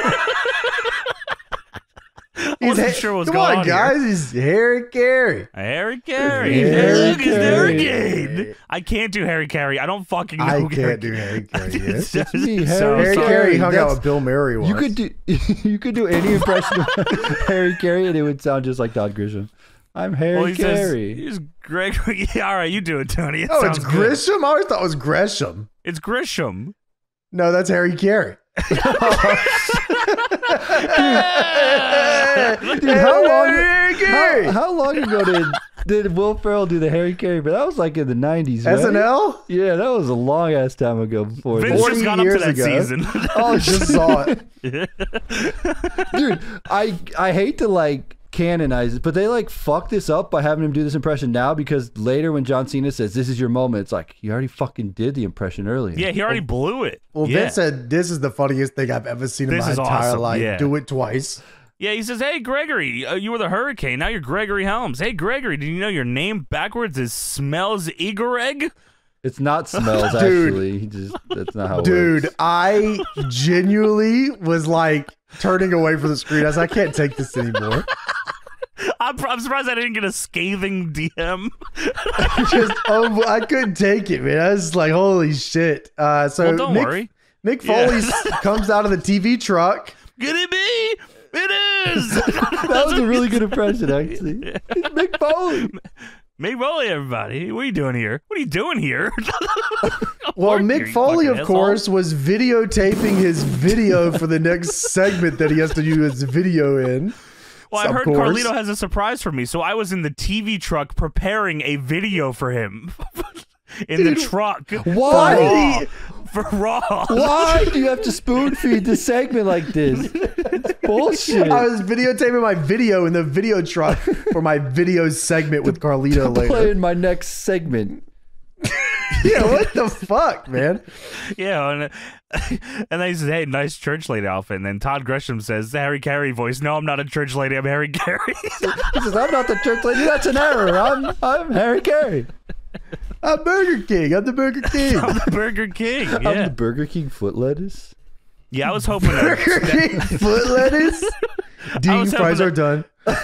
I wasn't Ha- sure what was Come going on, on guys. He's Harry Carey. Harry Carey. Harry Look, it's Carey. Hurricane. I can't do Harry Carey. I don't fucking know. I Harry can't do Carey. Harry Carey. Yes. It's me, so Harry Harry sorry. Carey hung out That's- with Bill Murray once. You could do you could do any impression of Harry Carey and it would sound just like Todd Grisham. I'm Harry Well, he says, Carey. he's Gregory. Yeah, all right, you do it, Tony. It Oh, it's sounds good. Grisham? I always thought it was Gresham. It's Grisham. No, that's Harry Carey. Dude, how long? Harry Carey. How, how long ago did did Will Ferrell do the Harry Carey? But that was like in the nineties. S right? N L? Yeah, that was a long ass time ago. Before Vince this. forty just got up to years that ago. season. Oh, Just saw it. dude, I I hate to like canonize it, but they like fuck this up by having him do this impression now because later when John Cena says this is your moment, it's like he already fucking did the impression earlier. Yeah, he already blew it. Well, yeah. Vince said, "This is the funniest thing I've ever seen in This my is entire awesome. life. Yeah. Do it twice." Yeah, he says, "Hey, Gregory, uh, you were the Hurricane. Now you're Gregory Helms. Hey, Gregory, did you know your name backwards is Smells Igoreg?" It's not smells Dude. actually. He just that's not how it Dude, works. I genuinely was like turning away from the screen. I was like, I can't take this anymore. I'm, I'm surprised I didn't get a scathing D M. Just, oh, I couldn't take it, man. I was like, holy shit. Uh, so Well, don't Mick, worry. Mick Yeah. Foley comes out of the T V truck. Could it be? It is. That was a really good impression, actually. It's Mick Foley. Mick Foley, everybody. What are you doing here? What are you doing here? Well, Work here, Mick you Foley, fucking of course, was videotaping his video for the next segment that he has to use his video in. Well, I Of heard course. Carlito has a surprise for me, so I was in the T V truck preparing a video for him in the truck. Why? For Raw. Why? For Raw. Why do you have to spoon feed the segment like this? It's bullshit. I was videotaping my video in the video truck for my video segment with Carlito later. Playing my next segment. Yeah, what the fuck, man? Yeah, and, and then he says, "Hey, nice church lady outfit." And then Todd Gresham says, "The Harry Carey voice. No, I'm not a church lady. I'm Harry Carey." He says, I'm not the church lady. That's an error. I'm I'm Harry Carey. I'm Burger King. I'm the Burger King. I'm the Burger King. I'm Yeah, the Burger King foot lettuce. yeah. I was hoping. Burger To, King foot lettuce. Dean, was fries are hoping done.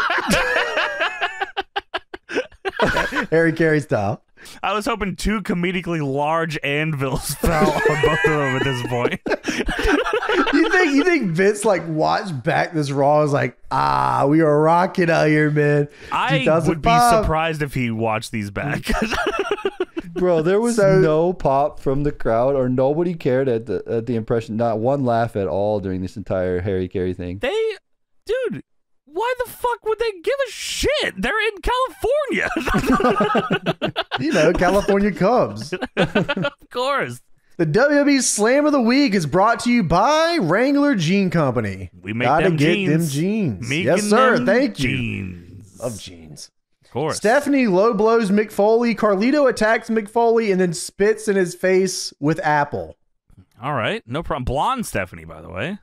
Harry Carey style. I was hoping two comedically large anvils fell on both of them at this point. You think you think Vince like watched back this Raw and was like, ah, we are rocking out here, man. I would be two thousand five. surprised if he watched these back. Bro, there was So- no pop from the crowd or nobody cared at the at the impression. Not one laugh at all during this entire Harry Carey thing. They, dude, why the fuck would they give a shit? They're in California. You know, California Cubs. Of course. The W W E Slam of the Week is brought to you by Wrangler Jean Company. We make Gotta them get jeans. them jeans. Making Yes, sir. them Thank you. jeans. Love jeans. Of course. Stephanie low blows Mick Foley. Carlito attacks Mick Foley and then spits in his face with apple. All right. No problem. Blonde Stephanie, by the way.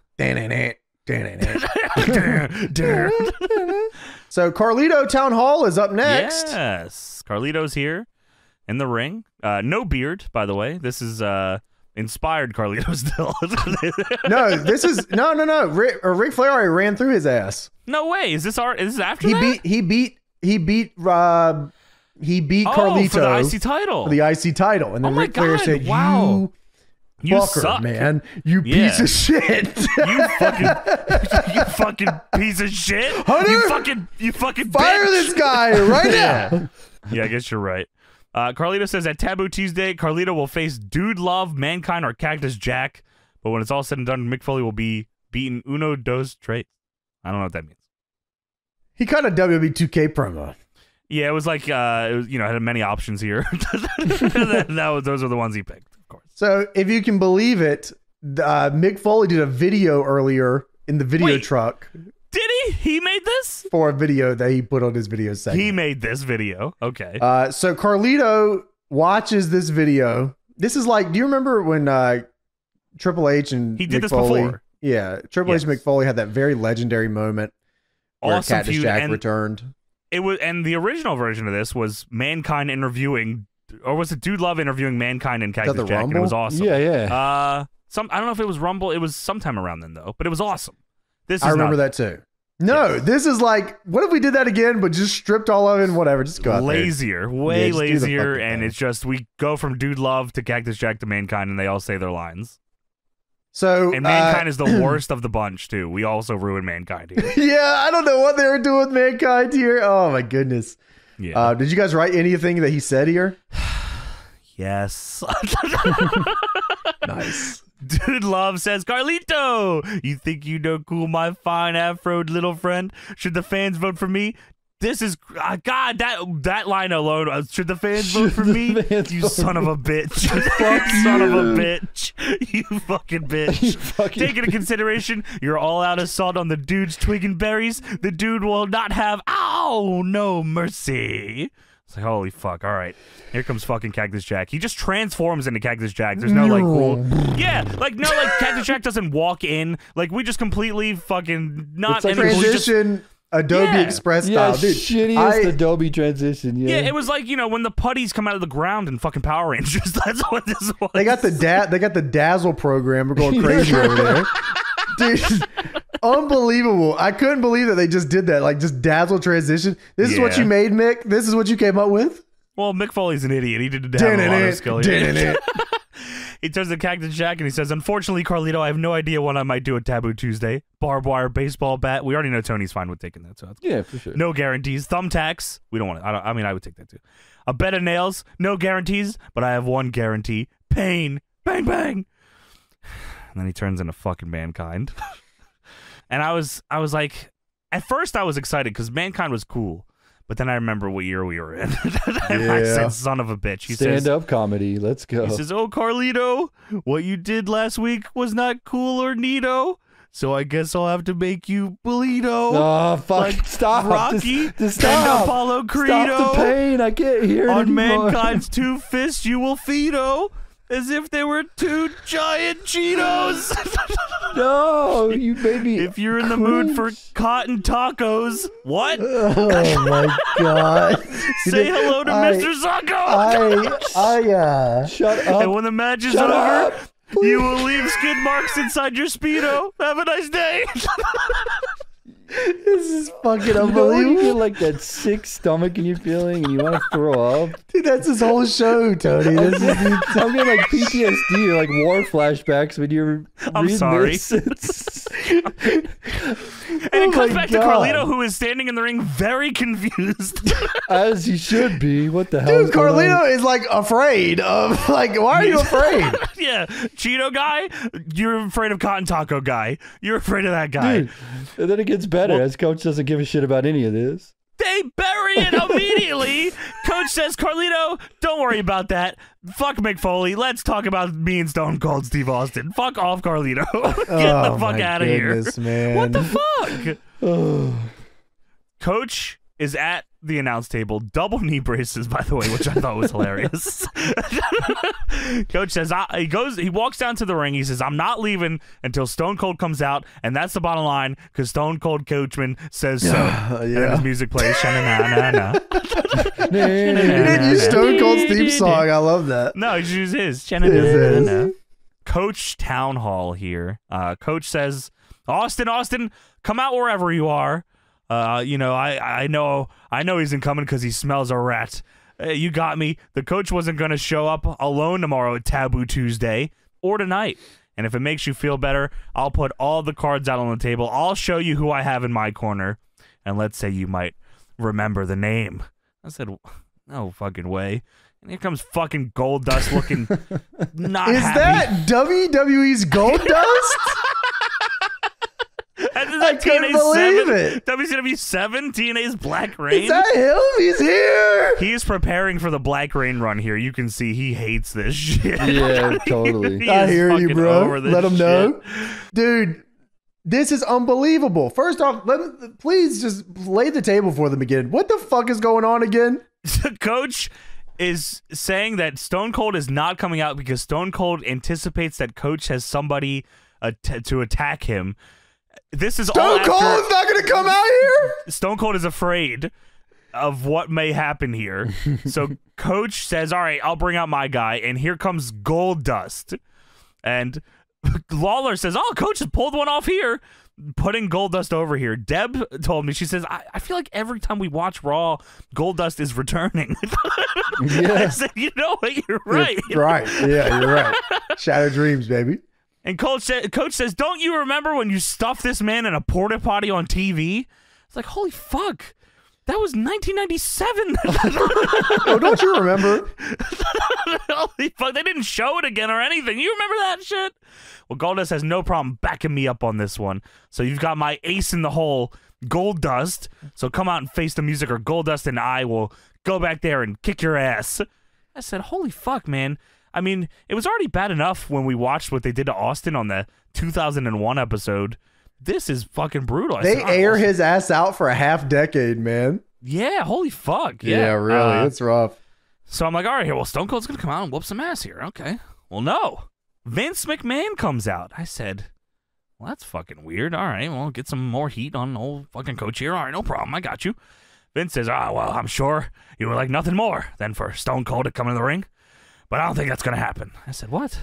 So Carlito Town Hall is up next. Yes. Carlito's here in the ring. Uh, no beard, by the way. This is uh, inspired Carlito still. No, this is no, no, no. Rick, or Ric Flair already ran through his ass. No way. Is this our? Is this after He that? beat. He beat. He beat. Uh, he beat oh, Carlito for the I C title. For the I C title, and then Oh my Ric Flair God, said, wow. "You, You fucker, suck. man. You Yeah. piece of shit. You fucking, you fucking piece of shit. Hunter, you fucking, you fucking fire bitch. this guy right Yeah. now." Yeah, I guess you're right. Uh, Carlito says at Taboo Tuesday, Carlito will face Dude Love, Mankind, or Cactus Jack. But when it's all said and done, Mick Foley will be beaten uno, dos, tres. I don't know what that means. He cut a W W E two K promo. Yeah, it was like, uh, it was, you know, had many options here. that, that was, those are the ones he picked, of course. So if you can believe it, uh, Mick Foley did a video earlier in the video Wait. truck Did he? He made this? for a video that he put on his video segment. He made this video. Okay. Uh, so Carlito watches this video. This is like, do you remember when uh, Triple H and He did Mick this Foley, before. Yeah, Triple H and Yes. Mick Foley had that very legendary moment where Awesome Cactus feud, Jack and returned. It was, and the original version of this was Mankind interviewing, or was it Dude Love interviewing Mankind and Cactus the Jack? And it Rumble? was awesome. Yeah, yeah. Uh, some I don't know if it was Rumble. It was sometime around then though, but it was awesome. This is I remember not that too. No, Yes. this is like, what if we did that again, but just stripped all of it and whatever? Just go out there. lazier, way Yeah, just do the lazier, fucking and thing. it's just we go from Dude Love to Cactus Jack to Mankind, and they all say their lines. So And Mankind uh, is the worst of the bunch too. We also ruin Mankind here. Yeah, I don't know what they were doing with Mankind here. Oh my goodness. Yeah. Uh, did you guys write anything that he said here? yes. Nice. Dude Love says, Carlito, you think you know cool my fine afroed little friend? Should the fans vote for me? This is uh, God. That that line alone. Uh, should the fans vote for Should me? the fans You vote son for of a bitch! Fuck you son of a you. bitch! You fucking bitch! You fucking Take into consideration your all-out assault on the dude's twig and berries. The dude will not have ow no mercy. It's like holy fuck! All right, here comes fucking Cactus Jack. He just transforms into Cactus Jack. There's no like cool. Yeah, like no like Cactus Jack doesn't walk in. Like we just completely fucking not It's like any- we just- Transition Adobe Yeah. Express yeah, style. Dude, shittiest I- Adobe transition. Yeah, Yeah, it was like, you know, when the putties come out of the ground in fucking Power Rangers. That's what this was. They got the da- they got the Dazzle program. We're going crazy over there. Dude, unbelievable. I couldn't believe that they just did that. Like just Dazzle transition. This is what Yeah. you made, Mick. This is what you came up with. Well, Mick Foley's an idiot. He didn't have a lot of skill here. He turns to Cactus Jack and he says, unfortunately, Carlito, I have no idea what I might do at Taboo Tuesday. Barbed wire, baseball bat. We already know Tony's fine with taking that. So that's yeah, for sure. no guarantees. Thumbtacks. We don't want to. I, don't, I mean, I would take that too. A bed of nails. No guarantees, but I have one guarantee. Pain. Bang, bang. And then he turns into fucking Mankind. And I was, I was like, at first I was excited because Mankind was cool. But then I remember what year we were in. And I Yeah. said, son of a bitch. He Stand says, up comedy. Let's go. he says, oh, Carlito, what you did last week was not cool or neato. So I guess I'll have to make you Bolito. Oh, fuck. like stop. Rocky Just, just and stop. Apollo Stop Credo. the pain. I can't hear it On anymore. Mankind's two fists, you will feedo. As if they were two giant Cheetos. No, you made me. If you're in the mood for cringe. cotton tacos, what? Oh my god. Say hello to I- Mister Zucco. I I uh Shut up. And when the match is Shut over, up. you will leave skid marks inside your Speedo. Have a nice day. this is fucking You know when you unbelievable. get like that sick stomach in your feeling and you want to throw up? Dude, that's his whole show, Tony. This is I'm getting like P T S D or like war flashbacks when you're I'm reading sorry. this. It's- And it Oh comes my back God. to Carlito, who is standing in the ring very confused. As you should be. What the hell? Dude, Carlito is like afraid of like why are you afraid? Yeah. Cheeto guy, you're afraid of Cotton Taco guy. You're afraid of that guy. Dude, and then it gets better Well- as coach doesn't give a shit about any of this. They bury it immediately. Coach says, Carlito, don't worry about that. Fuck Mick Foley. Let's talk about me and Stone Cold Steve Austin. Fuck off, Carlito. Get oh, the fuck out of here. Man. What the fuck? Coach is at the announce table, double knee braces, by the way, which I thought was hilarious. Coach says, I, he goes, he walks down to the ring. He says, I'm not leaving until Stone Cold comes out, and that's the bottom line, because Stone Cold Coachman says so. Yeah. And then his music plays. Sha-na-na-na-na. He didn't use Stone Cold's theme song. I love that. No, he used his. His. Sha-na-na-na-na. Coach Town Hall here. Uh, Coach says, Austin, Austin, come out wherever you are. Uh, you know, I, I know, I know he's coming because he smells a rat. Uh, you got me. The coach wasn't going to show up alone tomorrow at Taboo Tuesday or tonight. And if it makes you feel better, I'll put all the cards out on the table. I'll show you who I have in my corner. And let's say you might remember the name. I said, no fucking way. And here comes fucking Goldust looking not Is happy. that W W E's Goldust? I couldn't believe it. W C W seven, T N A's Black Rain. Is that him? He's here. He's preparing for the Black Rain run here. You can see he hates this shit. Yeah, totally. He I is hear you, fucking bro. over this Let him shit. know. Dude, this is unbelievable. First off, let me, please just lay the table for them again. What the fuck is going on again? Coach is saying that Stone Cold is not coming out because Stone Cold anticipates that Coach has somebody uh, t- to attack him. This is all Stone after Cold's not going to come out here? Stone Cold is afraid of what may happen here. So Coach says, all right, I'll bring out my guy. And here comes Goldust. And Lawler says, oh, Coach has pulled one off here, putting Goldust over here. Deb told me, she says, I, I feel like every time we watch Raw, Goldust is returning. Yeah. I said, you know what? You're right. You're right. Yeah, you're right. Shattered dreams, baby. And Coach, sa- Coach says, don't you remember when you stuffed this man in a porta potty on T V? It's like, holy fuck. That was nineteen ninety-seven. Oh, don't you remember? Holy fuck. They didn't show it again or anything. You remember that shit? Well, Goldust has no problem backing me up on this one. So you've got my ace in the hole, Goldust. So come out and face the music, or Goldust and I will go back there and kick your ass. I said, holy fuck, man. I mean, it was already bad enough when we watched what they did to Austin on the two thousand one episode. This is fucking brutal. I They said, air oh, his ass out for a half decade, man. Yeah, holy fuck. Yeah, Yeah, really. Uh, it's rough. so I'm like, all right, here. Well, Stone Cold's going to come out and whoop some ass here. Okay. Well, no. Vince McMahon comes out. I said, well, that's fucking weird. All right, well, get some more heat on old fucking Coach here. All right, no problem. I got you. Vince says, ah, well, I'm sure you would like nothing more than for Stone Cold to come in the ring. But I don't think that's going to happen. I said, what?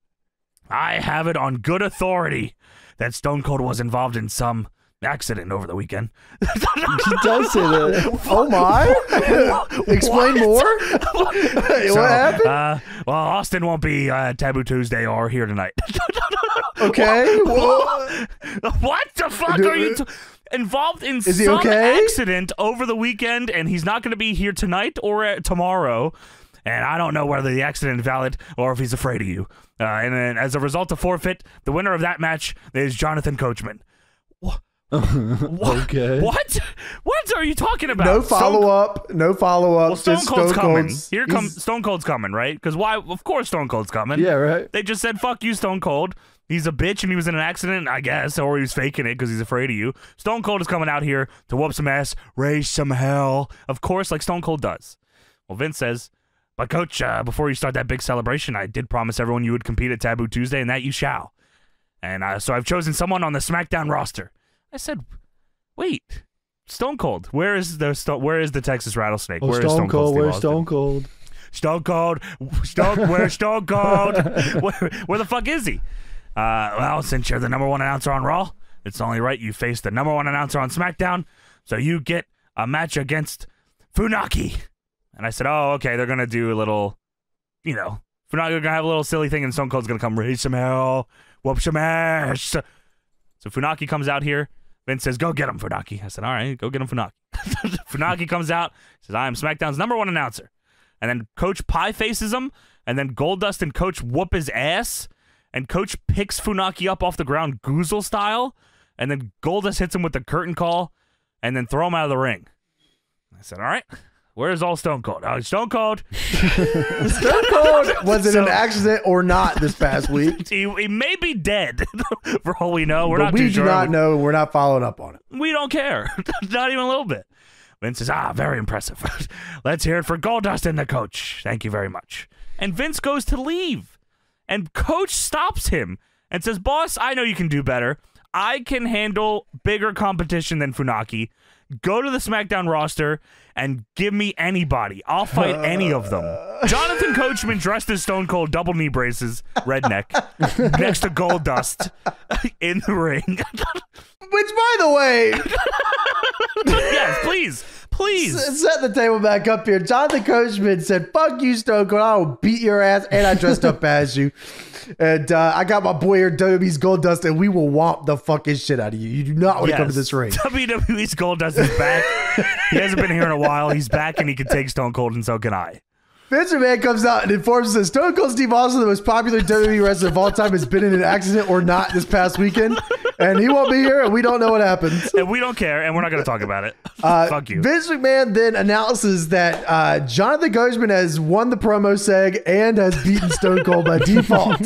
I have it on good authority that Stone Cold was involved in some accident over the weekend. He does say that. Oh, my? Explain more? Hey, So, what happened? Uh, well, Austin won't be uh, Taboo Tuesday or here tonight. Okay. Well, What the fuck are you t- involved in Is he some okay? accident over the weekend, and he's not going to be here tonight or uh, tomorrow. And I don't know whether the accident is valid or if he's afraid of you. Uh, and then as a result of forfeit, the winner of that match is Jonathan Coachman. What? What? Okay. What? What are you talking about? no Stone- follow up. No follow up. Well, Stone just Cold's Stone coming. Cold's. Here he's- comes Stone Cold's coming, right? Because why? Of course, Stone Cold's coming. Yeah, right. They just said, fuck you, Stone Cold. He's a bitch and he was in an accident, I guess, or he was faking it because he's afraid of you. Stone Cold is coming out here to whoop some ass, raise some hell. Of course, like Stone Cold does. Well, Vince says, but Coach, uh, before you start that big celebration, I did promise everyone you would compete at Taboo Tuesday, and that you shall. And uh, so I've chosen someone on the SmackDown roster. I said, wait, Stone Cold, where is the Sto- where is the Texas Rattlesnake? Oh, Where is Stone Cold, Steve where's Austin? Stone Cold? Stone Cold, Stone, where's Stone Cold? where, where the fuck is he? Uh, well, since you're the number one announcer on Raw, it's only right you face the number one announcer on SmackDown, so you get a match against Funaki. And I said, oh, okay, they're going to do a little, you know, Funaki, they're going to have a little silly thing, and Stone Cold's going to come raise some hell, whoop some ass. So Funaki comes out here. Vince says, go get him, Funaki. I said, all right, go get him, Funaki. Funaki comes out, says, I am SmackDown's number one announcer. And then Coach Pie faces him, and then Goldust and Coach whoop his ass, and Coach picks Funaki up off the ground Goozle style, and then Goldust hits him with the curtain call, and then throw him out of the ring. I said, all right, where's all Stone Cold? Oh, Stone Cold. Stone Cold, was it So- an accident or not this past week? He, he may be dead, for all we know. We're but not we too do sure. not know. We're not following up on it. We don't care. Not even a little bit. Vince says, ah, very impressive. Let's hear it for Goldust and the coach. Thank you very much. And Vince goes to leave. And coach stops him and says, boss, I know you can do better. I can handle bigger competition than Funaki. Go to the SmackDown roster and give me anybody. I'll fight any of them. Jonathan Coachman dressed as Stone Cold, double knee braces, redneck, next to Goldust in the ring. Which, by the way, Yes, please. Please. s- set the table back up here. Jonathan Coachman said, fuck you, Stone Cold. I will beat your ass, and I dressed up as you. And uh, I got my boy here, W W E's Goldust, and we will whomp the fucking shit out of you. You do not want to come to this ring. W W E's Goldust is back. He hasn't been here in a while. He's back, and he can take Stone Cold, and so can I. Vince McMahon comes out and informs us Stone Cold Steve Austin, the most popular W W E wrestler of all time, has been in an accident or not this past weekend. And he won't be here, and we don't know what happened. And we don't care, and we're not going to talk about it. Uh, Fuck you. Vince McMahon then announces that uh, Jonathan Coachman has won the promo seg and has beaten Stone Cold by default.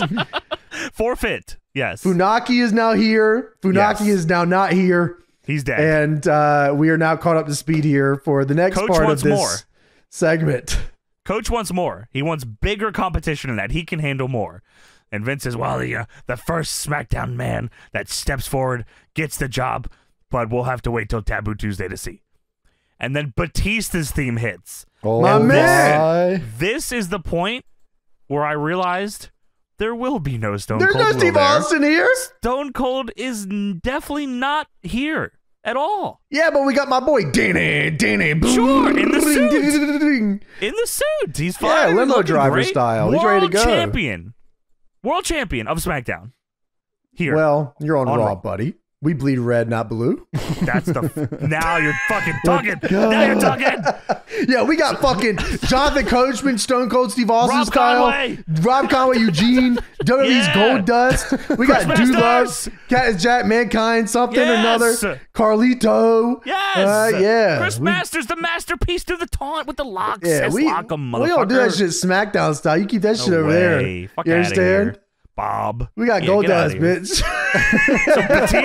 Forfeit. Yes. Funaki is now here. Funaki Yes. is now not here. He's dead. And uh, we are now caught up to speed here for the next Coach part of wants this more. segment. Coach wants more. He wants bigger competition than that. He can handle more. And Vince says, well, the, uh, the first SmackDown man that steps forward gets the job, but we'll have to wait till Taboo Tuesday to see. And then Batista's theme hits. Oh, My man. my. This is the point where I realized there will be no Stone There's Cold. no will Steve there. Austin here. Stone Cold is n- definitely not here at all. Yeah, but we got my boy Danny, Danny. Sure, in the suit. suit. In the suit. He's fine. Yeah, He's limo looking driver great. style. He's World ready to go. champion. World champion of SmackDown. Here. Well, you're on, On Raw, Raw. buddy. We bleed red, not blue. That's the. Now you're fucking talking. Now you're talking. Yeah, we got fucking Jonathan Coachman, Stone Cold Steve Austin Rob style. Conway. Rob Conway, Eugene, W W E's Yeah. Gold Dust. We got Chris Dude Masters. Love, Cat is Jack, Mankind, something or Yes. another. Carlito. Yes. Uh, yeah. Chris We- Masters, the masterpiece through the taunt with the locks. Yeah, Yes, we, lock 'em, we don't do that motherfucker. shit SmackDown style. You keep that shit No over way. there. Fuck you outta understand? here. Bob. We got Yeah, Gold get outta Dust, here. bitch. So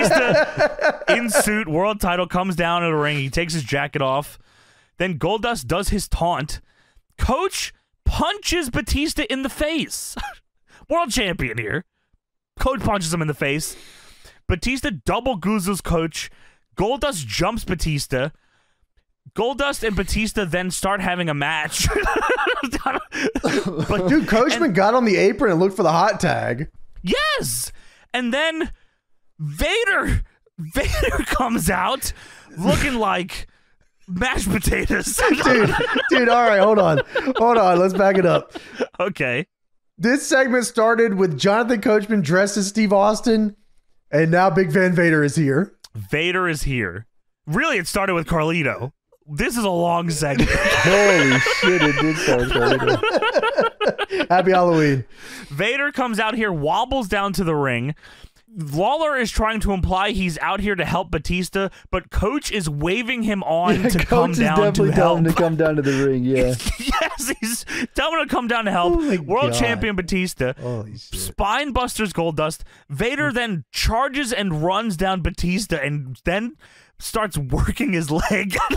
Batista in suit, world title, comes down to the ring. He takes his jacket off. Then Goldust does his taunt. Coach punches Batista in the face. World champion here. Coach punches him in the face. Batista double goozles Coach. Goldust jumps Batista. Goldust and Batista then start having a match. But Dude, Coachman got on the apron and looked for the hot tag. yes! And then Vader Vader comes out looking like mashed potatoes. Dude, dude, all right, hold on. Hold on, let's back it up. Okay. This segment started with Jonathan Coachman dressed as Steve Austin, and now Big Van Vader is here. Vader is here. Really, it started with Carlito. This is a long segment. Holy shit, it did start Carlito. Happy Halloween. Vader comes out here, wobbles down to the ring. Lawler is trying to imply he's out here to help Batista, but Coach is waving him on Yeah, to Coach come is down to definitely help. telling him to come down to the ring, yeah. Yes, he's telling him to come down to help. Oh my World God. champion Batista. Holy shit. Spine busters Goldust. Vader then charges and runs down Batista and then starts working his leg.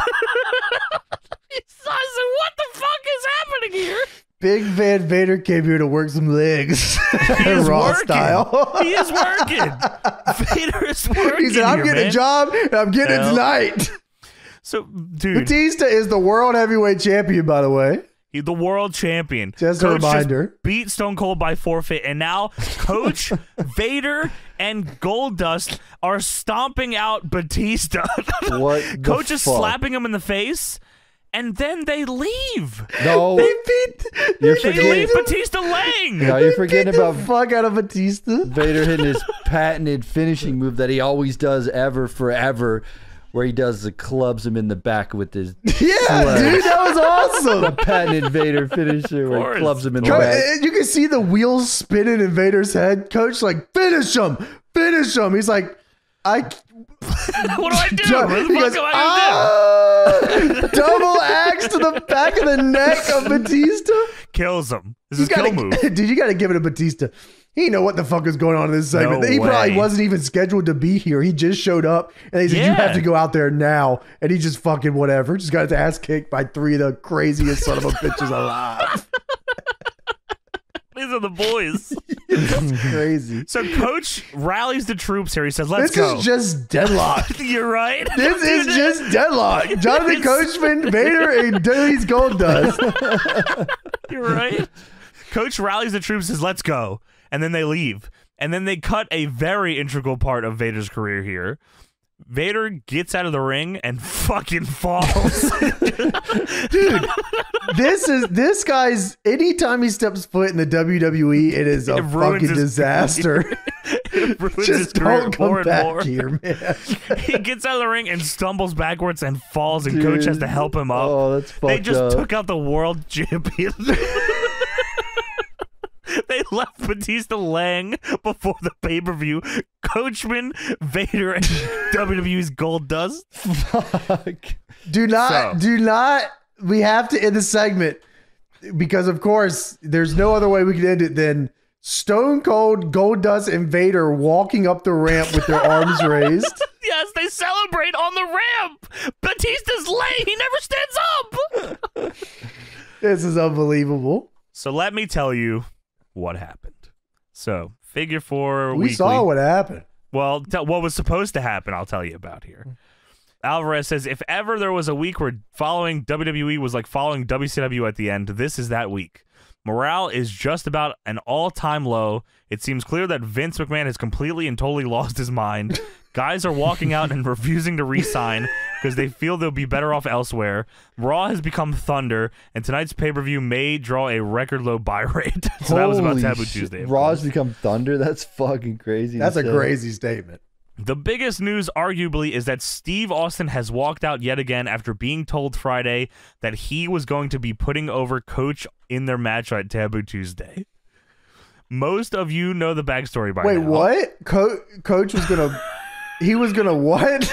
He says, what the fuck is happening here? Big Van Vader came here to work some legs. He is Raw working. style. He is working. Vader is working. He said, I'm here, getting man. a job, and I'm getting Hell. it tonight. So, dude, Batista is the world heavyweight champion, by the way. he, the world champion. Just a Coach reminder. beat Stone Cold by forfeit, and now Coach Vader and Goldust are stomping out Batista. What the Coach is fuck? slapping him in the face, and then they leave. No, They beat, You're They forgetting- leave Batista laying. no, you're forgetting beat the about fuck out of Batista. Vader hitting his patented finishing move that he always does ever forever, where he does the clubs him in the back with his Yeah, Sledge. dude, that was the awesome. patented Vader finisher where course. he clubs him in the Co- back. uh, you can see the wheels spinning in Vader's head. Coach like, finish him, finish him. He's like, I. What do I do? Du- What the he fuck goes, am I gonna "Ah!" Double axe to the back of the neck of Batista. do? Kills him. This You is kill gotta, move. dude, you got to give it to Batista. He didn't know what the fuck is going on in this segment. No he probably way. wasn't even scheduled to be here. He just showed up and they said, Yeah. you have to go out there now. And he just fucking whatever. Just got his ass kicked by three of the craziest son of a bitches alive. These are the boys. It's crazy. So Coach rallies the troops here. He says, let's This go. is just deadlock. You're right. This is just deadlock. Jonathan It's- Coachman, Vader, and Dewey's Gold Dust. You're right. Coach rallies the troops, says, let's go. And then they leave. And then they cut a very integral part of Vader's career here. Vader gets out of the ring and fucking falls. Dude, this is this guy's anytime he steps foot in the W W E, it is a It ruins fucking his disaster. It ruins his Just career don't more come and back more. here, man. He gets out of the ring and stumbles backwards and falls, and Coach has to help him up. Oh, that's fucked They just up. took out the world champion. They left Batista laying before the pay-per-view. Coachman, Vader, and W W E's Gold Dust. Fuck. Do not, So- do not. We have to end the segment because, of course, there's no other way we can end it than Stone Cold, Gold Dust, and Vader walking up the ramp with their arms raised. Yes, they celebrate on the ramp. Batista's laying. He never stands up. This is unbelievable. So let me tell you what happened. So figure four We weekly. saw what happened. Well, t- what was supposed to happen, I'll tell you about here. Alvarez says, if ever there was a week where following W W E was like following W C W at the end, this is that week. Morale is just about an all-time low. It seems clear that Vince McMahon has completely and totally lost his mind. Guys are walking out and refusing to re-sign because they feel they'll be better off elsewhere. Raw has become Thunder, and tonight's pay-per-view may draw a record low buy rate. So that was about Holy Taboo shit. Tuesday. of Raw's course. become Thunder. That's fucking crazy. to That's a say. crazy statement. The biggest news, arguably, is that Steve Austin has walked out yet again after being told Friday that he was going to be putting over Coach in their match at Taboo Tuesday. Most of you know the backstory by Wait, now. what? Co- Coach was gonna. He was gonna what?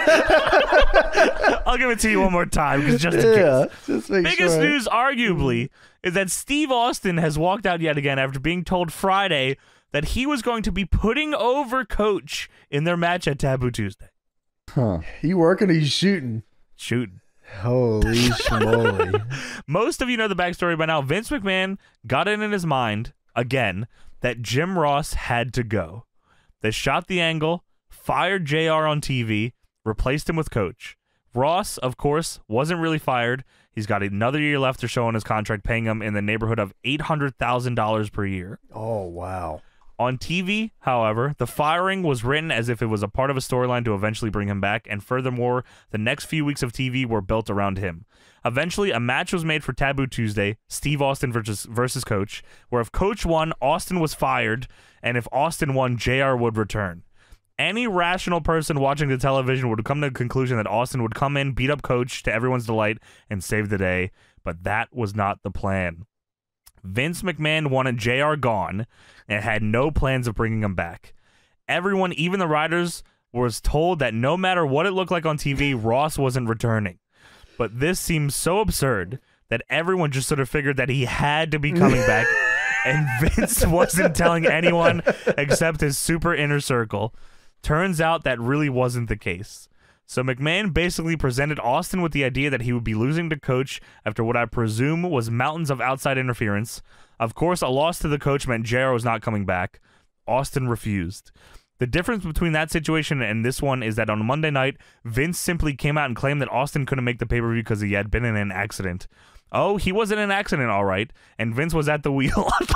I'll give it to you one more time, 'cause just in yeah. case. Just make Biggest sure. news, arguably, is that Steve Austin has walked out yet again after being told Friday that he was going to be putting over Coach in their match at Taboo Tuesday. Huh. He working or you shooting? Shoot. Holy schmoly. Most of you know the backstory by now. Vince McMahon got it in his mind, again, that Jim Ross had to go. They shot the angle, fired J R on T V, replaced him with Coach. Ross, of course, wasn't really fired. He's got another year left to show on his contract, paying him in the neighborhood of eight hundred thousand dollars per year. Oh, wow. On T V, however, the firing was written as if it was a part of a storyline to eventually bring him back, and furthermore, the next few weeks of T V were built around him. Eventually, a match was made for Taboo Tuesday, Steve Austin versus, versus Coach, where if Coach won, Austin was fired, and if Austin won, J R would return. Any rational person watching the television would come to the conclusion that Austin would come in, beat up Coach to everyone's delight, and save the day, but that was not the plan. Vince McMahon wanted J R gone and had no plans of bringing him back. Everyone, even the writers, was told that no matter what it looked like on T V, Ross wasn't returning. But this seems so absurd that everyone just sort of figured that he had to be coming back, and Vince wasn't telling anyone except his super inner circle. Turns out that really wasn't the case. So McMahon basically presented Austin with the idea that he would be losing to Coach after what I presume was mountains of outside interference. Of course, a loss to the Coach meant J R was not coming back. Austin refused. The difference between that situation and this one is that on Monday night, Vince simply came out and claimed that Austin couldn't make the pay-per-view because he had been in an accident. Oh, he was in an accident, all right, and Vince was at the wheel.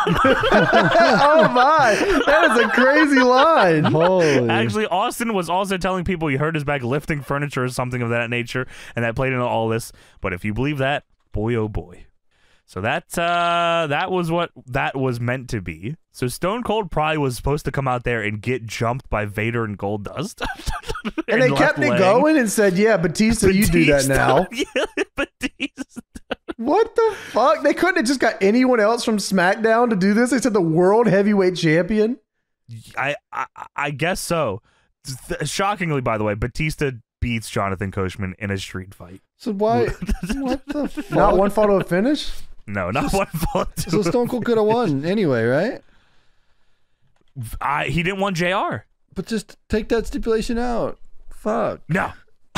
Oh, my. That is a crazy line. Holy. Actually, Austin was also telling people he hurt his back lifting furniture or something of that nature, and that played into all this. But if you believe that, boy, oh boy. So that uh, that was what that was meant to be. So Stone Cold probably was supposed to come out there and get jumped by Vader and Gold Dust. And they kept it going and said, yeah, Batista, you do that now. Yeah, Batista. What the fuck? They couldn't have just got anyone else from SmackDown to do this. They said the world heavyweight champion. I, I I guess so. th- shockingly, by the way, Batista beats Jonathan Coachman in a street fight. So why? What the fuck? Not one fall to a finish? No, not one fall to So Stone Cold could have won anyway, right? I, he didn't want J R. But just take that stipulation out. Fuck. No.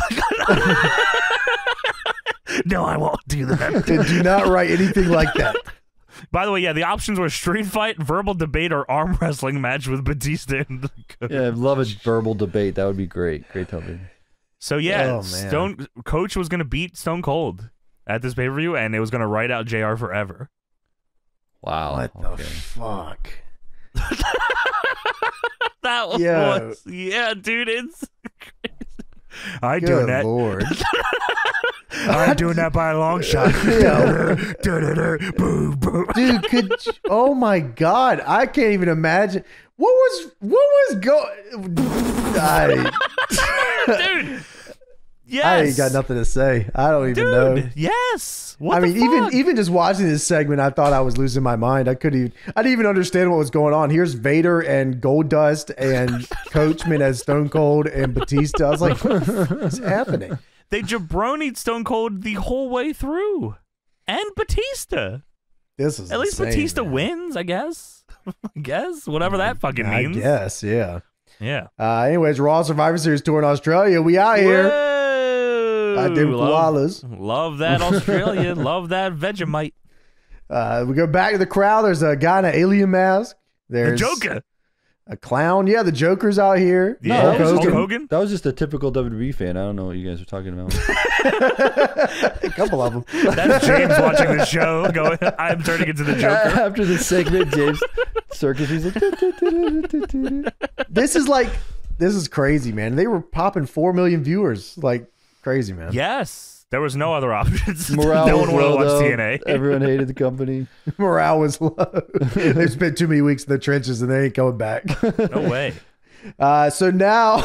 No, I won't do that. Did do not write anything like that. By the way, yeah, the options were street fight, verbal debate, or arm wrestling match with Batista and the Coach. Yeah, I'd love a verbal debate. That would be great. Great television. So yeah, Oh, man. Stone Coach was gonna beat Stone Cold at this pay per view, and it was gonna write out J R forever. Wow. What okay. the fuck? That was Yo. yeah, dude. It's crazy. I ain't Good doing that. Lord. I ain't doing that by a long shot. Yeah. Boom, boom. Dude, could you- oh my god, I can't even imagine what was what was going. I, Dude. Yes. I ain't got nothing to say. I don't even Dude, know. yes. What I the mean, even fuck? even just watching this segment, I thought I was losing my mind. I couldn't even. I didn't even understand what was going on. Here's Vader and Goldust and Coachman as Stone Cold and Batista. I was like, what the fuck is happening? They jabronied Stone Cold the whole way through, and Batista. This is At least insane, Batista man. wins, I guess. I guess whatever that fucking I means. guess, yeah. Yeah. Uh, anyways, Raw Survivor Series tour in Australia. We out here. Whoa! I do love, koalas. love that Australia. Love that Vegemite. Uh, we go back to the crowd. There's a guy in an alien mask. The There's Joker. a clown. Yeah, the Joker's out here. Yeah, Hulk Hulk Hogan. Hogan. That was just a typical W W E fan. I don't know what you guys are talking about. A couple of them. That's James watching the show going, I'm turning into the Joker. After the segment, James Circus, he's like, This is like, this is crazy, man. They were popping four million viewers. Like, crazy, man. Yes. There was no other options. morale no was one wanted low, to watch though. T N A. Everyone hated the company. Morale was low. They've spent too many weeks in the trenches and they ain't coming back. No way. Uh, so now,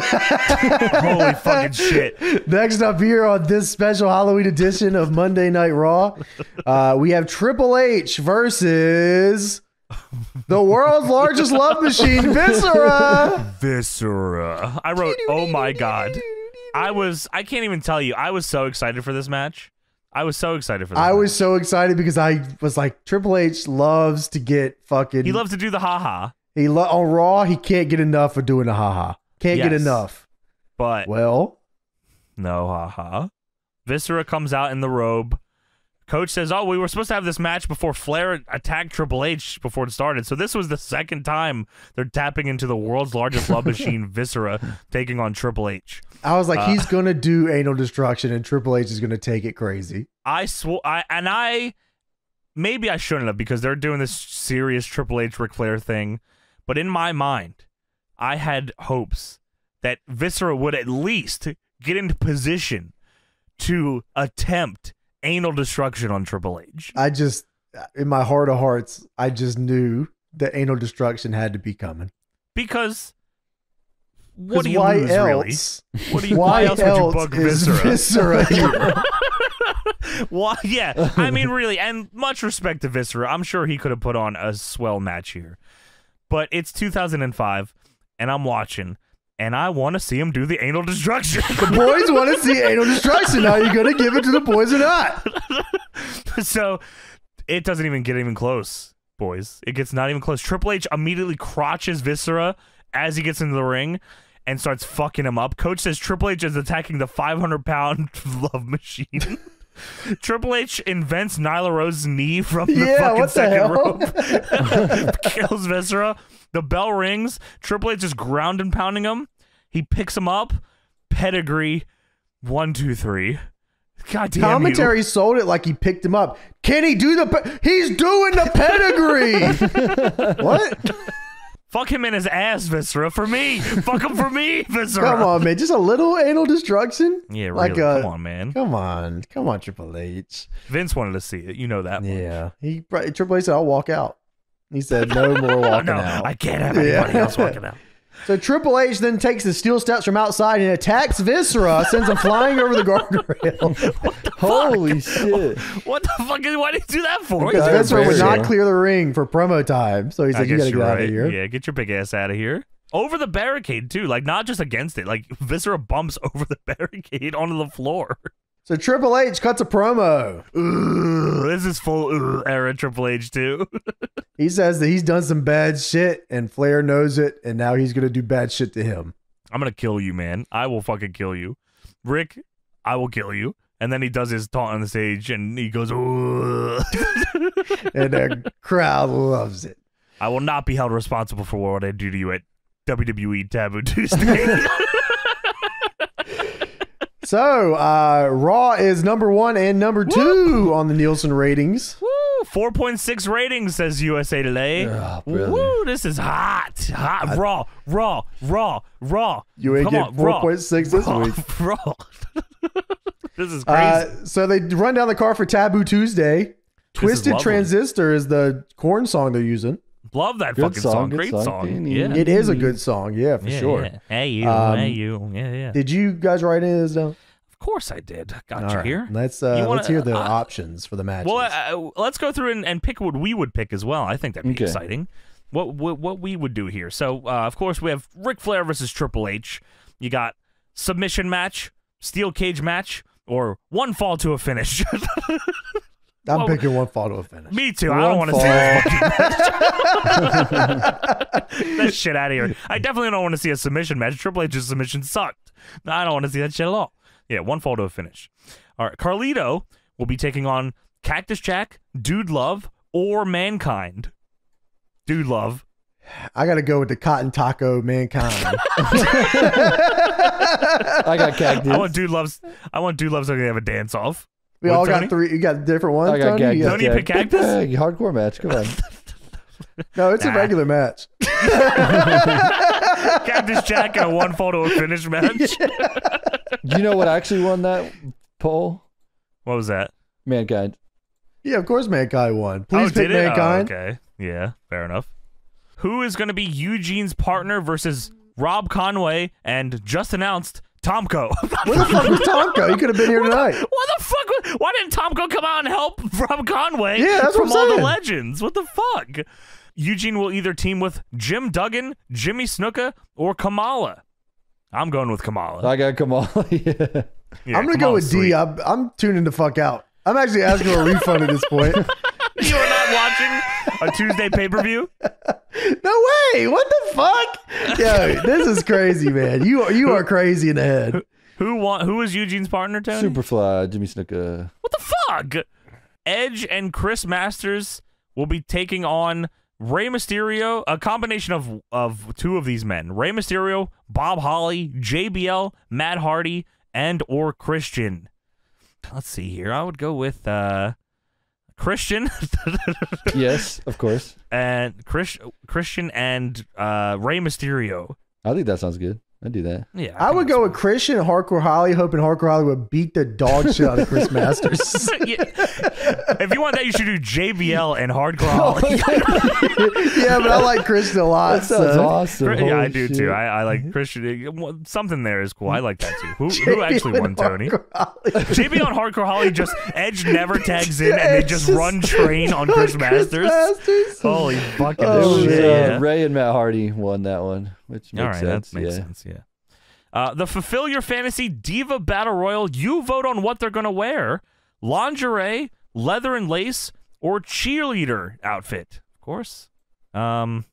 Holy fucking shit. next up here on this special Halloween edition of Monday Night Raw, uh, we have Triple H versus the world's largest love machine, Viscera. Viscera. I wrote, oh my God. I was, I can't even tell you. I was so excited for this match. I was so excited for this I match. was so excited because I was like, Triple H loves to get fucking. He loves to do the haha. He lo- on Raw. He can't get enough of doing a haha. Can't get Yes. enough. But Well, no haha. Viscera comes out in the robe. Coach says, oh, we were supposed to have this match before Flair attacked Triple H before it started. So this was the second time they're tapping into the world's largest love machine, Viscera, taking on Triple H. I was like, Uh, he's gonna do anal destruction, and Triple H is gonna take it crazy. I swore, I and I maybe I shouldn't have because they're doing this serious Triple H Ric Flair thing, but in my mind, I had hopes that Viscera would at least get into position to attempt anal destruction on Triple H. I just, in my heart of hearts, I just knew that anal destruction had to be coming. Because what 'Cause do you why lose, else? really? What do you, Why, why else would you else book is Viscera? Viscera here? Why? Yeah, I mean, really, and much respect to Viscera. I'm sure he could have put on a swell match here. But it's two thousand five, and I'm watching, and I want to see him do the anal destruction. The boys want to see anal destruction. Now you gonna give it to the boys or not? So it doesn't even get even close, boys. It gets not even close. Triple H immediately crotches Viscera as he gets into the ring and starts fucking him up. Coach says Triple H is attacking the five hundred pound love machine. Triple H invents Nyla Rose's knee from the Yeah, fucking what the second hell? rope. Kills Viscera. The bell rings. Triple H is ground and pounding him. He picks him up. Pedigree. One, two, three. God damn Commentary you. sold it like he picked him up. Can he do the? Pe- He's doing the pedigree. What? Fuck him in his ass, Viscera, for me. Fuck him for me, Viscera. Come on, man. Just a little anal destruction. Yeah, really. Like a- come on, man. Come on, come on, Triple H. Vince wanted to see it. You know that. Yeah, he Triple H said, "I'll walk out." He said, "No more walking no, out." I can't have anybody Yeah. else walking out. So Triple H then takes the steel steps from outside and attacks Viscera, sends him flying over the guardrail. Holy shit. What the fuck? Why did he do that for? Because That's Viscera would fair. not clear the ring for promo time, so he I said, "You guess got to you're get out right. of here." Yeah, get your big ass out of here. Over the barricade, too. Like, not just against it. Like, Viscera bumps over the barricade onto the floor. So Triple H cuts a promo. Ugh, this is full ugh, era Triple H, too. He says that he's done some bad shit, and Flair knows it, and now he's going to do bad shit to him. I'm going to kill you, man. I will fucking kill you. Rick, I will kill you. And then he does his taunt on the stage, and he goes, ugh. And the crowd loves it. I will not be held responsible for what I do to you at W W E Taboo Tuesday. So, uh, Raw is number one and number two Woo! On the Nielsen ratings. Woo! four point six ratings, says U S A Today. Oh, Woo! This is hot. Hot. I, raw, raw, raw, raw. You ain't get four point six this raw, week. Raw. This is crazy. Uh, so they run down the car for Taboo Tuesday. Twisted is Transistor is the Korn song they're using. Love that good fucking song. song. Great Great song. song. Yeah. It is a good song. Yeah, for yeah, sure. Yeah. Hey, you. Um, hey, you. Yeah, yeah. Did you guys write any of this down? Of course I did. Got All you right. here. Let's uh, you wanna, let's hear the uh, options for the matches. Well, uh, let's go through and, and pick what we would pick as well. I think that'd be okay. exciting. What, what what we would do here. So, uh, of course, we have Ric Flair versus Triple H. You got submission match, steel cage match, or one fall to a finish. I'm well, picking one fall to a finish. Me too. One I don't want to see fall. this fucking match. That shit out of here. I definitely don't want to see a submission match. Triple H's submission sucked. I don't want to see that shit at all. Yeah, one fall to a finish. All right, Carlito will be taking on Cactus Jack, Dude Love, or Mankind. Dude Love. I got to go with the Cotton Taco Mankind. I got Cactus. I want Dude Love's. I want Dude Love's. So they have a dance off. We What, all Tony? got three. You got different ones, I got Tony? You Cactus. got- Tony pick Cactus? Big bag, hardcore match. Come on. No, it's Nah. a regular match. Cactus Jack and a one fall to a finish match. Do you know what actually won that poll? What was that? Mankind. Yeah, of course Mankind won. Please oh, pick did it? Mankind. Oh, okay. Yeah, fair enough. Who is going to be Eugene's partner versus Rob Conway and just announced Tomko? Where the fuck was Tomko? He could have been here tonight. What the fuck? was- Why didn't Tomko come out and help Rob Conway Yeah, that's what from I'm all the saying. legends? What the fuck? Eugene will either team with Jim Duggan, Jimmy Snuka, or Kamala. I'm going with Kamala. I got Kamal. Yeah. Yeah, I'm going to go Kamala's with sweet. D. I'm, I'm tuning the fuck out. I'm actually asking for a refund at this point. You are not watching a Tuesday pay-per-view? No way. What the fuck? Yo, this is crazy, man. You are, you are crazy in the head. Who want, Who is Eugene's partner, Tony? Superfly, Jimmy Snuka. What the fuck? Edge and Chris Masters will be taking on Rey Mysterio, a combination of, of two of these men. Rey Mysterio, Bob Holly, J B L, Matt Hardy, and or Christian. Let's see here. I would go with uh, Christian. Yes, of course. and Chris, Christian and uh, Rey Mysterio. I think that sounds good. I'd do that. Yeah, I would go with Christian and Hardcore Holly, hoping Hardcore Holly would beat the dog shit out of Chris Masters. Yeah. If you want that, you should do J B L and Hardcore Holly. Yeah, but I like Christian a lot. That sounds so. awesome. Chris- yeah, I Holy do shit. too. I, I like Christian. Something there is cool. I like that too. Who, who actually won, Tony? J B L and Hardcore Holly just Edge never tags in and they just run train on Chris Masters. Masters. Holy fucking It was shit! uh, yeah. Ray and Matt Hardy won that one, which makes All right, sense. that makes yeah. sense. Yeah. Uh, the Fulfill Your Fantasy Diva Battle Royal. You vote on what they're gonna wear: lingerie, leather and lace, or cheerleader outfit. Of course. Um,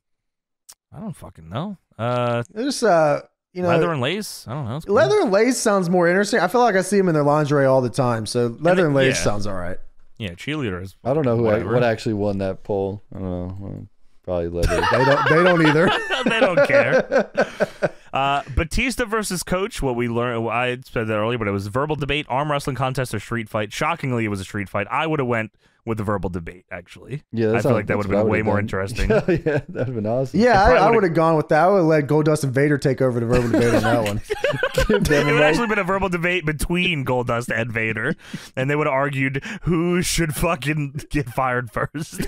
I don't fucking know. Uh, There's uh, you know, leather and lace. I don't know. It's cool. leather and lace sounds more interesting. I feel like I see them in their lingerie all the time. So leather then- and lace yeah. sounds all right. Yeah, cheerleader is. I don't know who Whatever. what actually won that poll. I don't know. Well, probably leather. They don't. They don't either. They don't care. Uh, Batista versus Coach. What we learned, I said that earlier, but it was verbal debate, arm wrestling contest, or street fight. Shockingly, it was a street fight. I would have went with the verbal debate. Actually, Yeah, I feel like that would would have been way more interesting. Yeah, yeah, that would have been awesome. Yeah, probably I, I would've- would have gone with that. I would have let Goldust and Vader take over the verbal debate on that one. Give them It a would mic. actually been a verbal debate between Goldust and Vader, and they would have argued who should fucking get fired first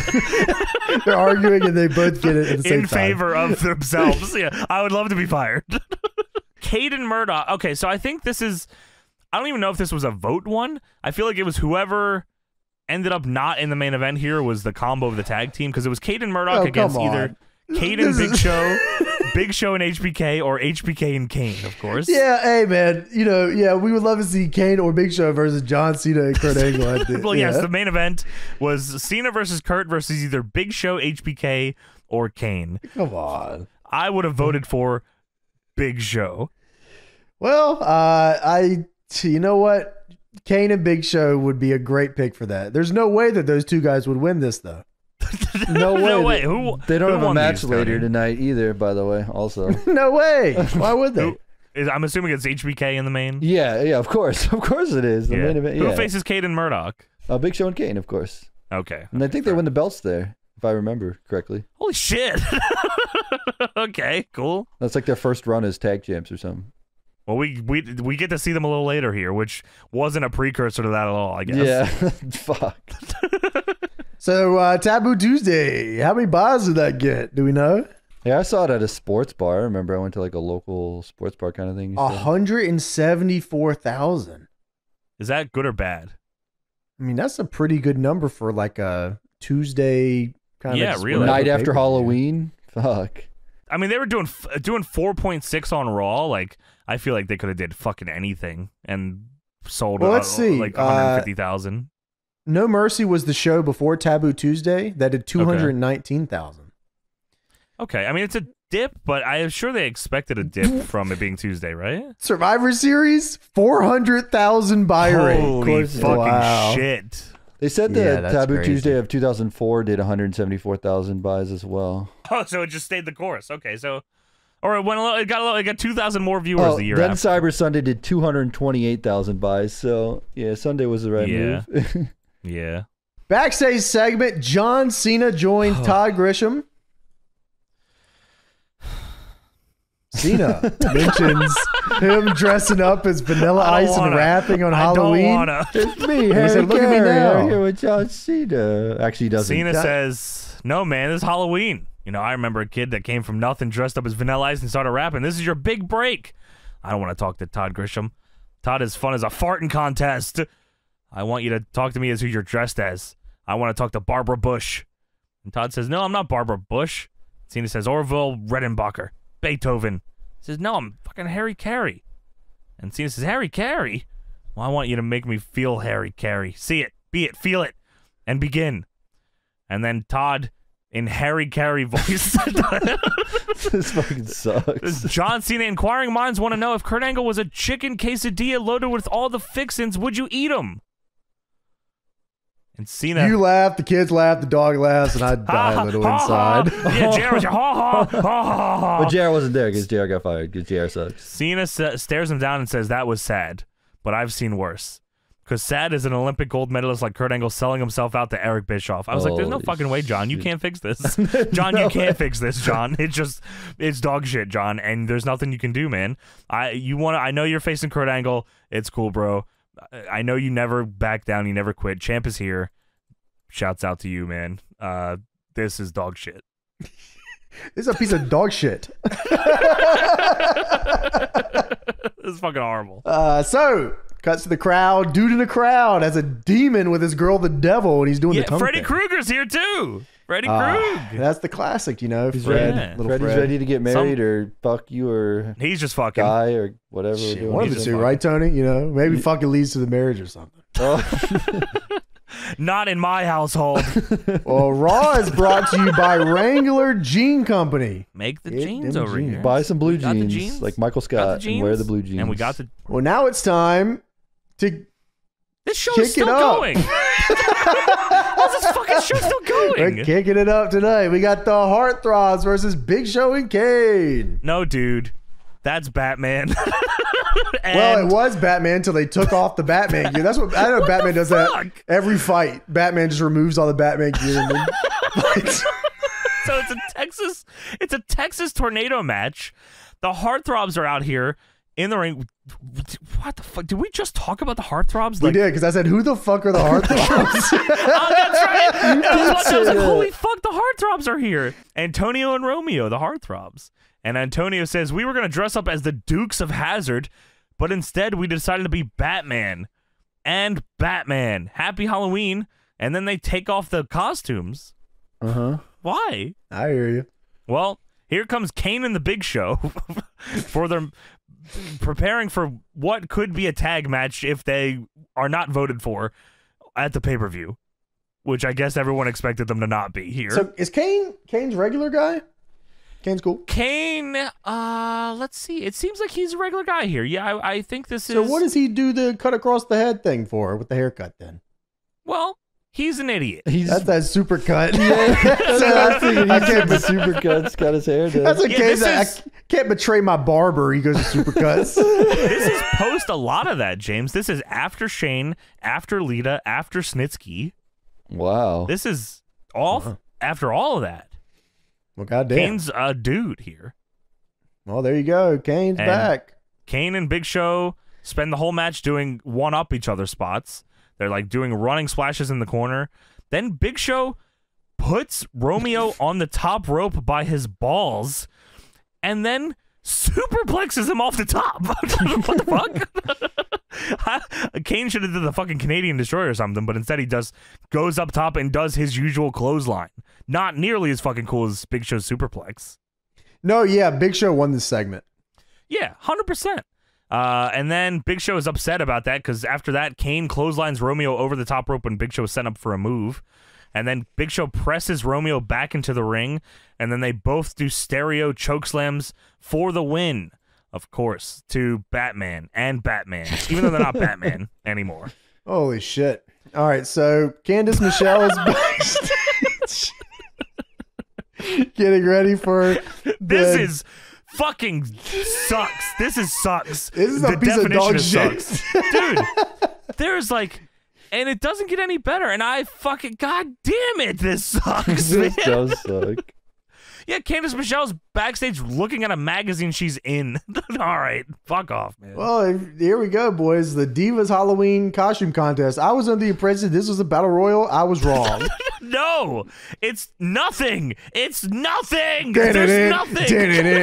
They're arguing and they both get it at the same in time. favor of themselves. Yeah, I would love to be fired. Caden Murdoch. Okay, so I think this is. I don't even know if this was a vote one. I feel like it was whoever ended up not in the main event here was the combo of the tag team because it was Caden Murdoch Oh, against come either on. Caden This Big is- Show, Big Show and H B K or H B K and Kane, of course. Yeah, hey man, you know, yeah, we would love to see Kane or Big Show versus John Cena and Kurt Angle. I think. Well, yeah. yes, the main event was Cena versus Kurt versus either Big Show, H B K, or Kane. Come on. I would have voted for Big Show. Well, uh, I, you know what? Kane and Big Show would be a great pick for that. There's no way that those two guys would win this, though. No way. No way. They, Who? they don't who have a won match these, later Tony? tonight either, by the way, also. No way. Why would they? Who- is- I'm assuming it's H B K in the main. Yeah, yeah, of course. Of course it is. The Yeah. main event. Who Yeah. faces Caden Murdoch? Uh, Big Show and Kane, of course. Okay. And I think they win the belts there, if I remember correctly. Holy shit. Okay, cool. That's like their first run as tag champs or something. Well, we we we get to see them a little later here, which wasn't a precursor to that at all, I guess. Yeah. Fuck. So, uh, Taboo Tuesday, how many buys did that get? Do we know? Yeah, I saw it at a sports bar. I remember I went to like a local sports bar kind of thing. one hundred seventy-four thousand. Is that good or bad? I mean, that's a pretty good number for like a Tuesday kind Yeah, of really. Night after pay-per-view. Halloween. Fuck. I mean, they were doing f- doing four point six on Raw. Like, I feel like they could have did fucking anything and sold Well, uh, let's see. like one hundred fifty thousand. No Mercy was the show before Taboo Tuesday that did two hundred nineteen thousand. Okay, I mean, it's a dip, but I'm sure they expected a dip from it being Tuesday, right? Survivor Series, four hundred thousand buy rate. Holy course it fucking is. Wow. shit. They said the Yeah, that's Taboo crazy. Tuesday of two thousand four did one hundred seventy-four thousand buys as well. Oh, so it just stayed the course. Okay, so... Or it went a little, it got a little, it got two thousand more viewers Oh, the year then after. Cyber Sunday did two hundred twenty-eight thousand buys. So, yeah, Sunday was the right Yeah. move. Yeah. Backstage segment, John Cena joined Todd Grisham. Cena mentions him dressing up as Vanilla I don't Ice and wanna. rapping on I Halloween. don't wanna. It's me, he Harry said, "Look at me Carey. now." I'm here with John Cena. Actually, he doesn't. Cena That- says, no, man, this is Halloween. You know, I remember a kid that came from nothing dressed up as Vanilla Ice and started rapping. This is your big break. I don't want to talk to Todd Grisham. Todd is fun as a farting contest. I want you to talk to me as who you're dressed as. I want to talk to Barbara Bush. And Todd says, no, I'm not Barbara Bush. Cena says, Orville Redenbacher. Beethoven. He says, no, I'm fucking Harry Carey. And Cena says, Harry Carey? Well, I want you to make me feel Harry Carey. See it, be it, feel it, and begin. And then Todd, in Harry Carey voice, This fucking sucks. John Cena, inquiring minds want to know if Kurt Angle was a chicken quesadilla loaded with all the fixins, would you eat them? And Cena... You laugh, the kids laugh, the dog laughs, and I die a little inside. Yeah, J R was ha ha ha ha ha. But J R wasn't there because J R got fired because J R sucks. Cena sa- stares him down and says, that was sad, but I've seen worse. Because sad is an Olympic gold medalist like Kurt Angle selling himself out to Eric Bischoff. I was like, there's no Holy fucking way, John. You shit. can't fix this. John, No you can't way. fix this, John. It's just, it's dog shit, John, and there's nothing you can do, man. I you want to? I know you're facing Kurt Angle. It's cool, bro. I- I know you never back down. You never quit. Champ is here. Shouts out to you, man. Uh, this is dog shit. This is a piece of dog shit. This is fucking horrible. Uh, so, cuts to the crowd. Dude in the crowd has a demon with his girl, the devil, and he's doing Yeah, the tongue Freddy thing. Krueger's here too. Freddy Ah, Krug. that's the classic, you know. He's Fred, ready. little Freddy's Fred. ready to get married Some- or fuck you or He's just fucking. die or whatever Shit, we're doing. One of He's the a two, fuck. right, Tony? You know, maybe fucking leads to the marriage or something. Oh. Not in my household. Well, Raw is brought to you by Wrangler Jean Company. Make the Get jeans them over jeans. here. Buy some blue We got the jeans, jeans. like Michael Got Scott the and wear jeans. the blue jeans. And we got the. Well, now it's time to This show Kick is still it up. going. How's this fucking show still we're going? kicking it up today. We got the Heartthrobs versus Big Show and Kane. No, dude. That's Batman. Well, And- it was Batman until they took off the Batman gear. That's what I know. What Batman the does that fuck? every fight. Batman just removes all the Batman gear and then fights. So it's a Texas, it's a Texas tornado match. The Heartthrobs are out here in the ring. What the fuck? Did we just talk about the Heartthrobs? We Like, did because I said, "Who the fuck are the Heartthrobs?" oh, that's right. And I was, did watching, I was say like, that. holy fuck, the Heartthrobs are here. Antonio and Romeo, the Heartthrobs. And Antonio says, we were going to dress up as the Dukes of Hazzard, but instead we decided to be Batman and Batman. Happy Halloween. And then they take off the costumes. Uh huh. Why? I hear you. Well, Here comes Kane and the Big Show for their preparing for what could be a tag match if they are not voted for at the pay-per-view, which I guess everyone expected them to not be here. So is Kane Kane's regular guy? Kane's cool. Kane, uh, let's see. It seems like he's a regular guy here. Yeah, I, I think this So is... what does he do the cut across the head thing for with the haircut then? Well, he's an idiot. He's That's that super cut. yeah, that's what I was thinking. I He's can't got the supercuts, got his hair done. That's a Yeah, case this I, is- I can't betray my barber. He goes to supercuts. This is post a lot of that, James. This is after Shane, after Lita, after Snitsky. Wow. This is all Uh-huh. after all of that. Well, goddamn. Kane's a dude here. Well, there you go. Kane's And- back. Kane and Big Show spend the whole match doing one-up each other's spots. They're like doing running splashes in the corner. Then Big Show puts Romeo on the top rope by his balls and then superplexes him off the top. What the fuck? Kane should have did the fucking Canadian Destroyer or something, but instead he does goes up top and does his usual clothesline. Not nearly as fucking cool as Big Show's superplex. No, yeah, Big Show won this segment. Yeah, one hundred percent. Uh, and then Big Show is upset about that because after that, Kane clotheslines Romeo over the top rope when Big Show is set up for a move. And then Big Show presses Romeo back into the ring. And then they both do stereo chokeslams for the win, of course, to Batman and Batman, even though they're not Batman anymore. Holy shit. All right, so Candice Michelle is backstage getting ready for the... This is fucking sucks. This is sucks. This is the a piece of definition dog shit. sucks. Dude, there's like... And it doesn't get any better. And I fucking... God damn it, this sucks, man. This does suck. Yeah, Candice Michelle's backstage looking at a magazine she's in. All right, fuck off, man. Well, here we go, boys. The Divas Halloween costume contest. I was under the impression this was a battle royal. I was wrong. No, it's nothing. It's nothing. There's nothing.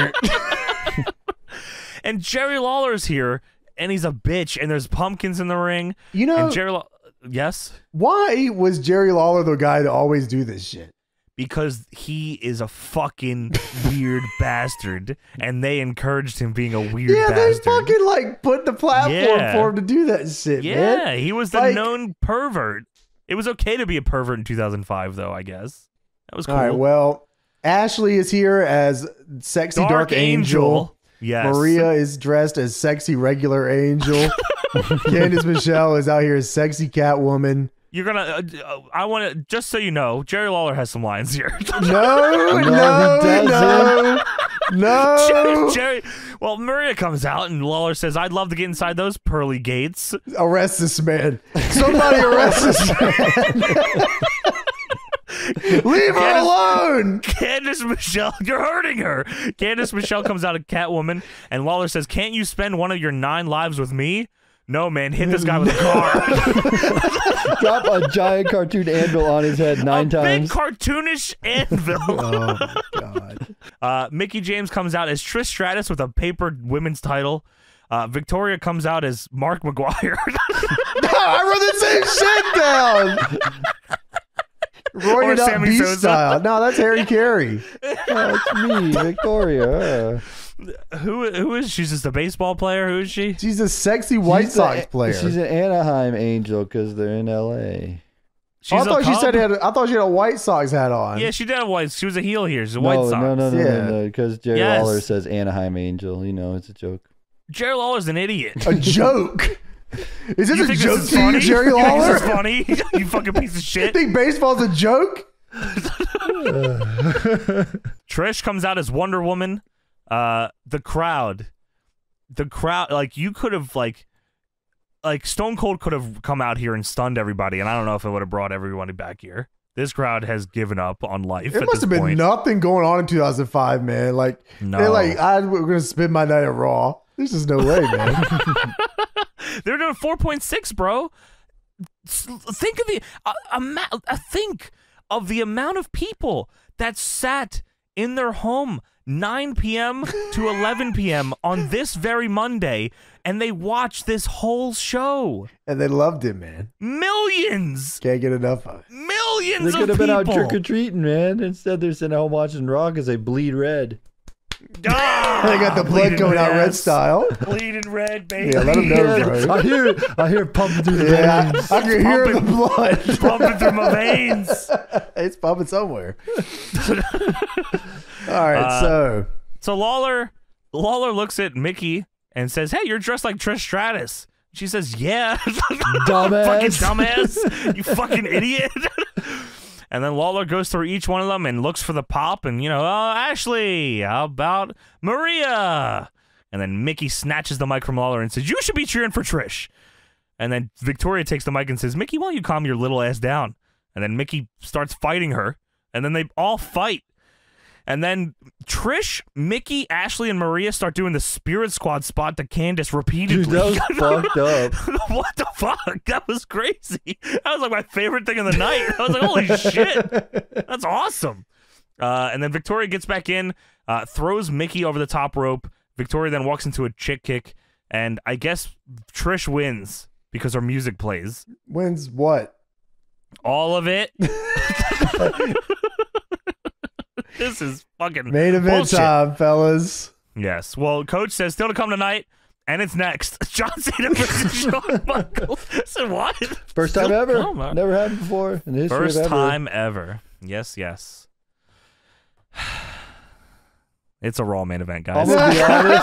And Jerry Lawler's here, and he's a bitch, and there's pumpkins in the ring. You know, and Jerry Law- yes? why was Jerry Lawler the guy to always do this shit? Because he is a fucking weird bastard, and they encouraged him being a weird Yeah, bastard. they fucking like put the platform Yeah. for him to do that shit, Yeah, man. he was the Like- known pervert. It was okay to be a pervert in two thousand five, though, I guess. That was cool. All right, well, Ashley is here as sexy Dark, Angel. Yes. Maria is dressed as sexy regular Angel. Candice Michelle is out here as sexy Catwoman. You're gonna. Uh, uh, I want to just so you know, Jerry Lawler has some lines here. No, No, he no, doesn't. no, no. Jerry. Well, Maria comes out and Lawler says, "I'd love to get inside those pearly gates." Arrest this man. Somebody arrest this man. Leave her Candice- alone. Candice Michelle, you're hurting her. Candice Michelle comes out of Catwoman, and Lawler says, "Can't you spend one of your nine lives with me?" No, man, hit this guy with a car. Drop a giant cartoon anvil on his head nine a times. big cartoonish anvil. Oh my god. Uh, Mickey James comes out as Trish Stratus with a papered women's title. Uh, Victoria comes out as Mark McGuire. No, I wrote the same shit down. Or Roided up Sammy beast Sosa. style. No, that's Harry Carey. Oh, it's me, Victoria. Uh, who who is she? She's just a baseball player. Who is she? She's a sexy White she's Sox a- player. She's an Anaheim Angel because they're in L A. She's Oh, I a thought she Cub? said had, I thought she had a White Sox hat on. Yeah, she did have white. She was a heel here. She's a No, White Sox. no, no, no, Yeah. no, no, because Jerry Yes. Lawler says Anaheim Angel. You know, it's a joke. Jerry Lawler's an idiot. A joke. Is this You a think joke this is to you, funny? Jerry You think Lawler? this is funny? You fucking piece of You shit. think baseball's a joke? Trish comes out as Wonder Woman. Uh, the crowd, the crowd, like you could have like, like Stone Cold could have come out here and stunned everybody, and I don't know if it would have brought everybody back here. This crowd has given up on life. It at must this have been point. nothing going on in two thousand five, man. Like No. they're like, I, we're gonna spend my night at Raw. There's just no way, man. They're doing four point six, bro. S- Think of the uh, amount. Uh, think of the amount of people that sat in their home nine p m to eleven p m on this very Monday, and they watched this whole show. And they loved it, man. Millions! Can't get enough of it. Millions They could of have been people! out trick-or-treating, man. Instead, they're sitting home watching Raw because they bleed red. Ah, They got the blood bleeding coming out red ass. style. Bleeding red, baby. Yeah, let them know, bro. I hear it. I hear it pumping through the Yeah, veins. I can hear the pumping. blood. Pumping through my veins. It's pumping somewhere. All right, Uh, so So Lawler, Lawler looks at Mickey and says, "Hey, you're dressed like Trish Stratus." She says, "Yeah, Dumbass. fucking dumbass, you fucking idiot." And then Lawler goes through each one of them and looks for the pop, and you know, oh, Ashley, how about Maria? And then Mickey snatches the mic from Lawler and says, "You should be cheering for Trish." And then Victoria takes the mic and says, "Mickey, why don't you calm your little ass down?" And then Mickey starts fighting her, and then they all fight. And then Trish, Mickey, Ashley, and Maria start doing the Spirit Squad spot to Candace repeatedly. Dude, that was fucked up. What the fuck? That was crazy. That was like my favorite thing of the night. I was like, holy shit. That's awesome. Uh, and then Victoria gets back in, uh, throws Mickey over the top rope. Victoria then walks into a chick kick. And I guess Trish wins because her music plays. wins what? All of it. This is fucking Main event bullshit. time, fellas. Yes. Well, Coach says still to come tonight, and it's next. John Cena versus Shawn Michaels. I said, what? First time Still ever. come, huh? Never happened before in the history First of ever. time ever. Yes, yes. It's a Raw main event, guys. I'm gonna be honest.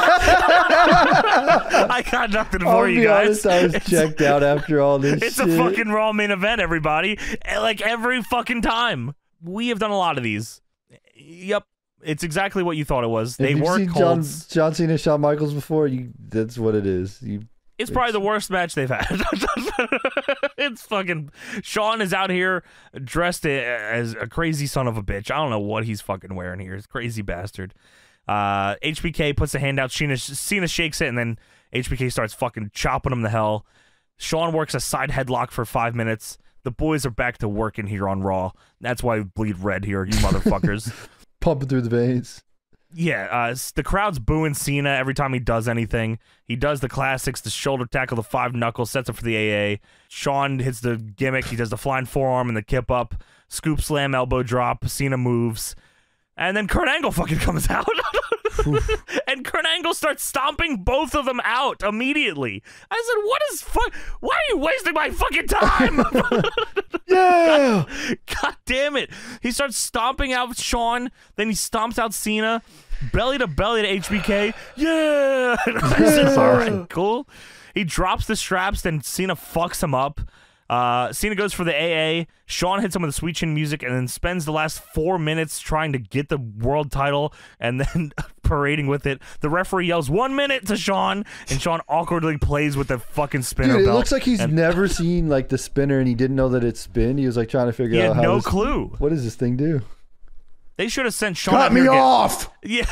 I got nothing I'll for be you guys. honest. I was It's- checked out after all this. It's shit. a fucking Raw main event, everybody. Like every fucking time. We have done a lot of these. Yep. It's exactly what you thought it was. If They you've work seen John, holds. John Cena, Shawn Michaels before, you that's what it is. You, It's probably the worst match they've had. It's fucking... Shawn is out here dressed as a crazy son of a bitch. I don't know what he's fucking wearing here. He's a crazy bastard. Uh, H B K puts a hand out. Cena, Cena shakes it, and then H B K starts fucking chopping him to hell. Shawn works a side headlock for five minutes. The boys are back to working here on Raw. That's why we bleed red here, you motherfuckers. pumping through the veins. Yeah, uh, s- the crowd's booing Cena every time he does anything. He does the classics, the shoulder tackle, the five knuckles, sets up for the A A. Shawn hits the gimmick. He does the flying forearm and the kip up, scoop slam, elbow drop. Cena moves. And then Kurt Angle fucking comes out. And Kurt Angle starts stomping both of them out immediately. I said, what is fuck? Why are you wasting my fucking time? Yeah. God damn it. He starts stomping out Shawn, then he stomps out Cena, belly to belly to H B K. Yeah. I said, all right, cool. He drops the straps, then Cena fucks him up. Uh, Cena goes for the A A. Shawn hits him with the Sweet Chin music and then spends the last four minutes trying to get the world title and then parading with it. The referee yells one minute to Shawn, and Shawn awkwardly plays with the fucking spinner Dude, it belt. looks like he's and never seen like the spinner, and he didn't know that it spin. He was like trying to figure he out had how. no this, clue. What does this thing do? They should have sent Shawn Cut out me here to get- off. Yeah.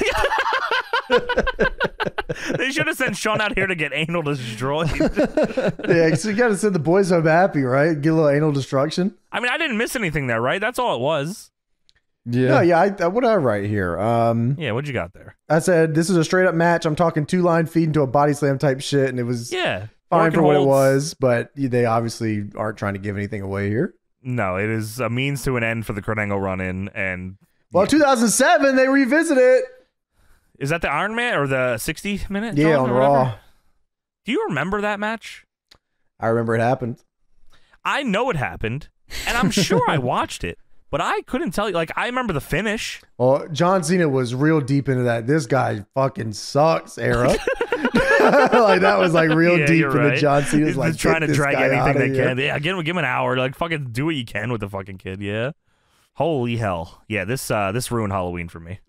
They should have sent Shawn out here to get anal destroyed. Yeah, so you got to send the boys home happy, right? Get a little anal destruction. I mean, I didn't miss anything there, right? That's all it was. Yeah. No, yeah. I, I, what did I write here? Um, Yeah, what'd you got there? I said this is a straight up match. I'm talking two line feed into a body slam type shit, and it was Yeah. fine Working for what it holds. was. But they obviously aren't trying to give anything away here. No, it is a means to an end for the Kurt Angle run in. And Well, two thousand seven they revisit it. is that the Iron Man or the sixty minute? Yeah, zone on or whatever? Raw. Do you remember that match? I remember it happened. I know it happened, and I'm sure I watched it, but I couldn't tell you. Like, I remember the finish. Well, John Cena was real deep into that. This guy fucking sucks era. Like that was like real Yeah, deep you're into right. John Cena's He's like just trying get to this drag guy anything outta they here. can. Yeah, give him, give him an hour. Like, fucking do what you can with the fucking kid. Yeah. Holy hell. Yeah, this uh, this ruined Halloween for me.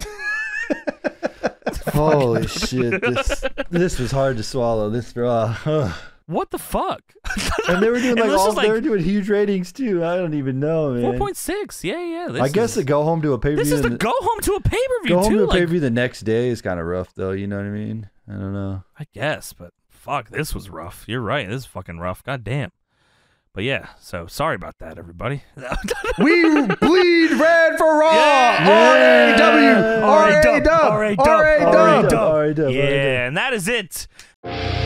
Holy shit! This this was hard to swallow. This uh, ugh. What the fuck? and they were doing And like this all is like they were doing huge ratings too. I don't even know, man. four point six. Yeah, yeah. This I guess is, to go home to a pay per this view. is the go home to a pay per view Go home too. to a Like, pay per view the next day is kind of rough, though. You know what I mean? I don't know. I guess, but fuck, this was rough. You're right. This is fucking rough. God damn. But yeah, so sorry about that, everybody. We bleed red for Raw. Yeah. R A W. R A W. R A W. R A W. R A W. R A W. Yeah, and that is it.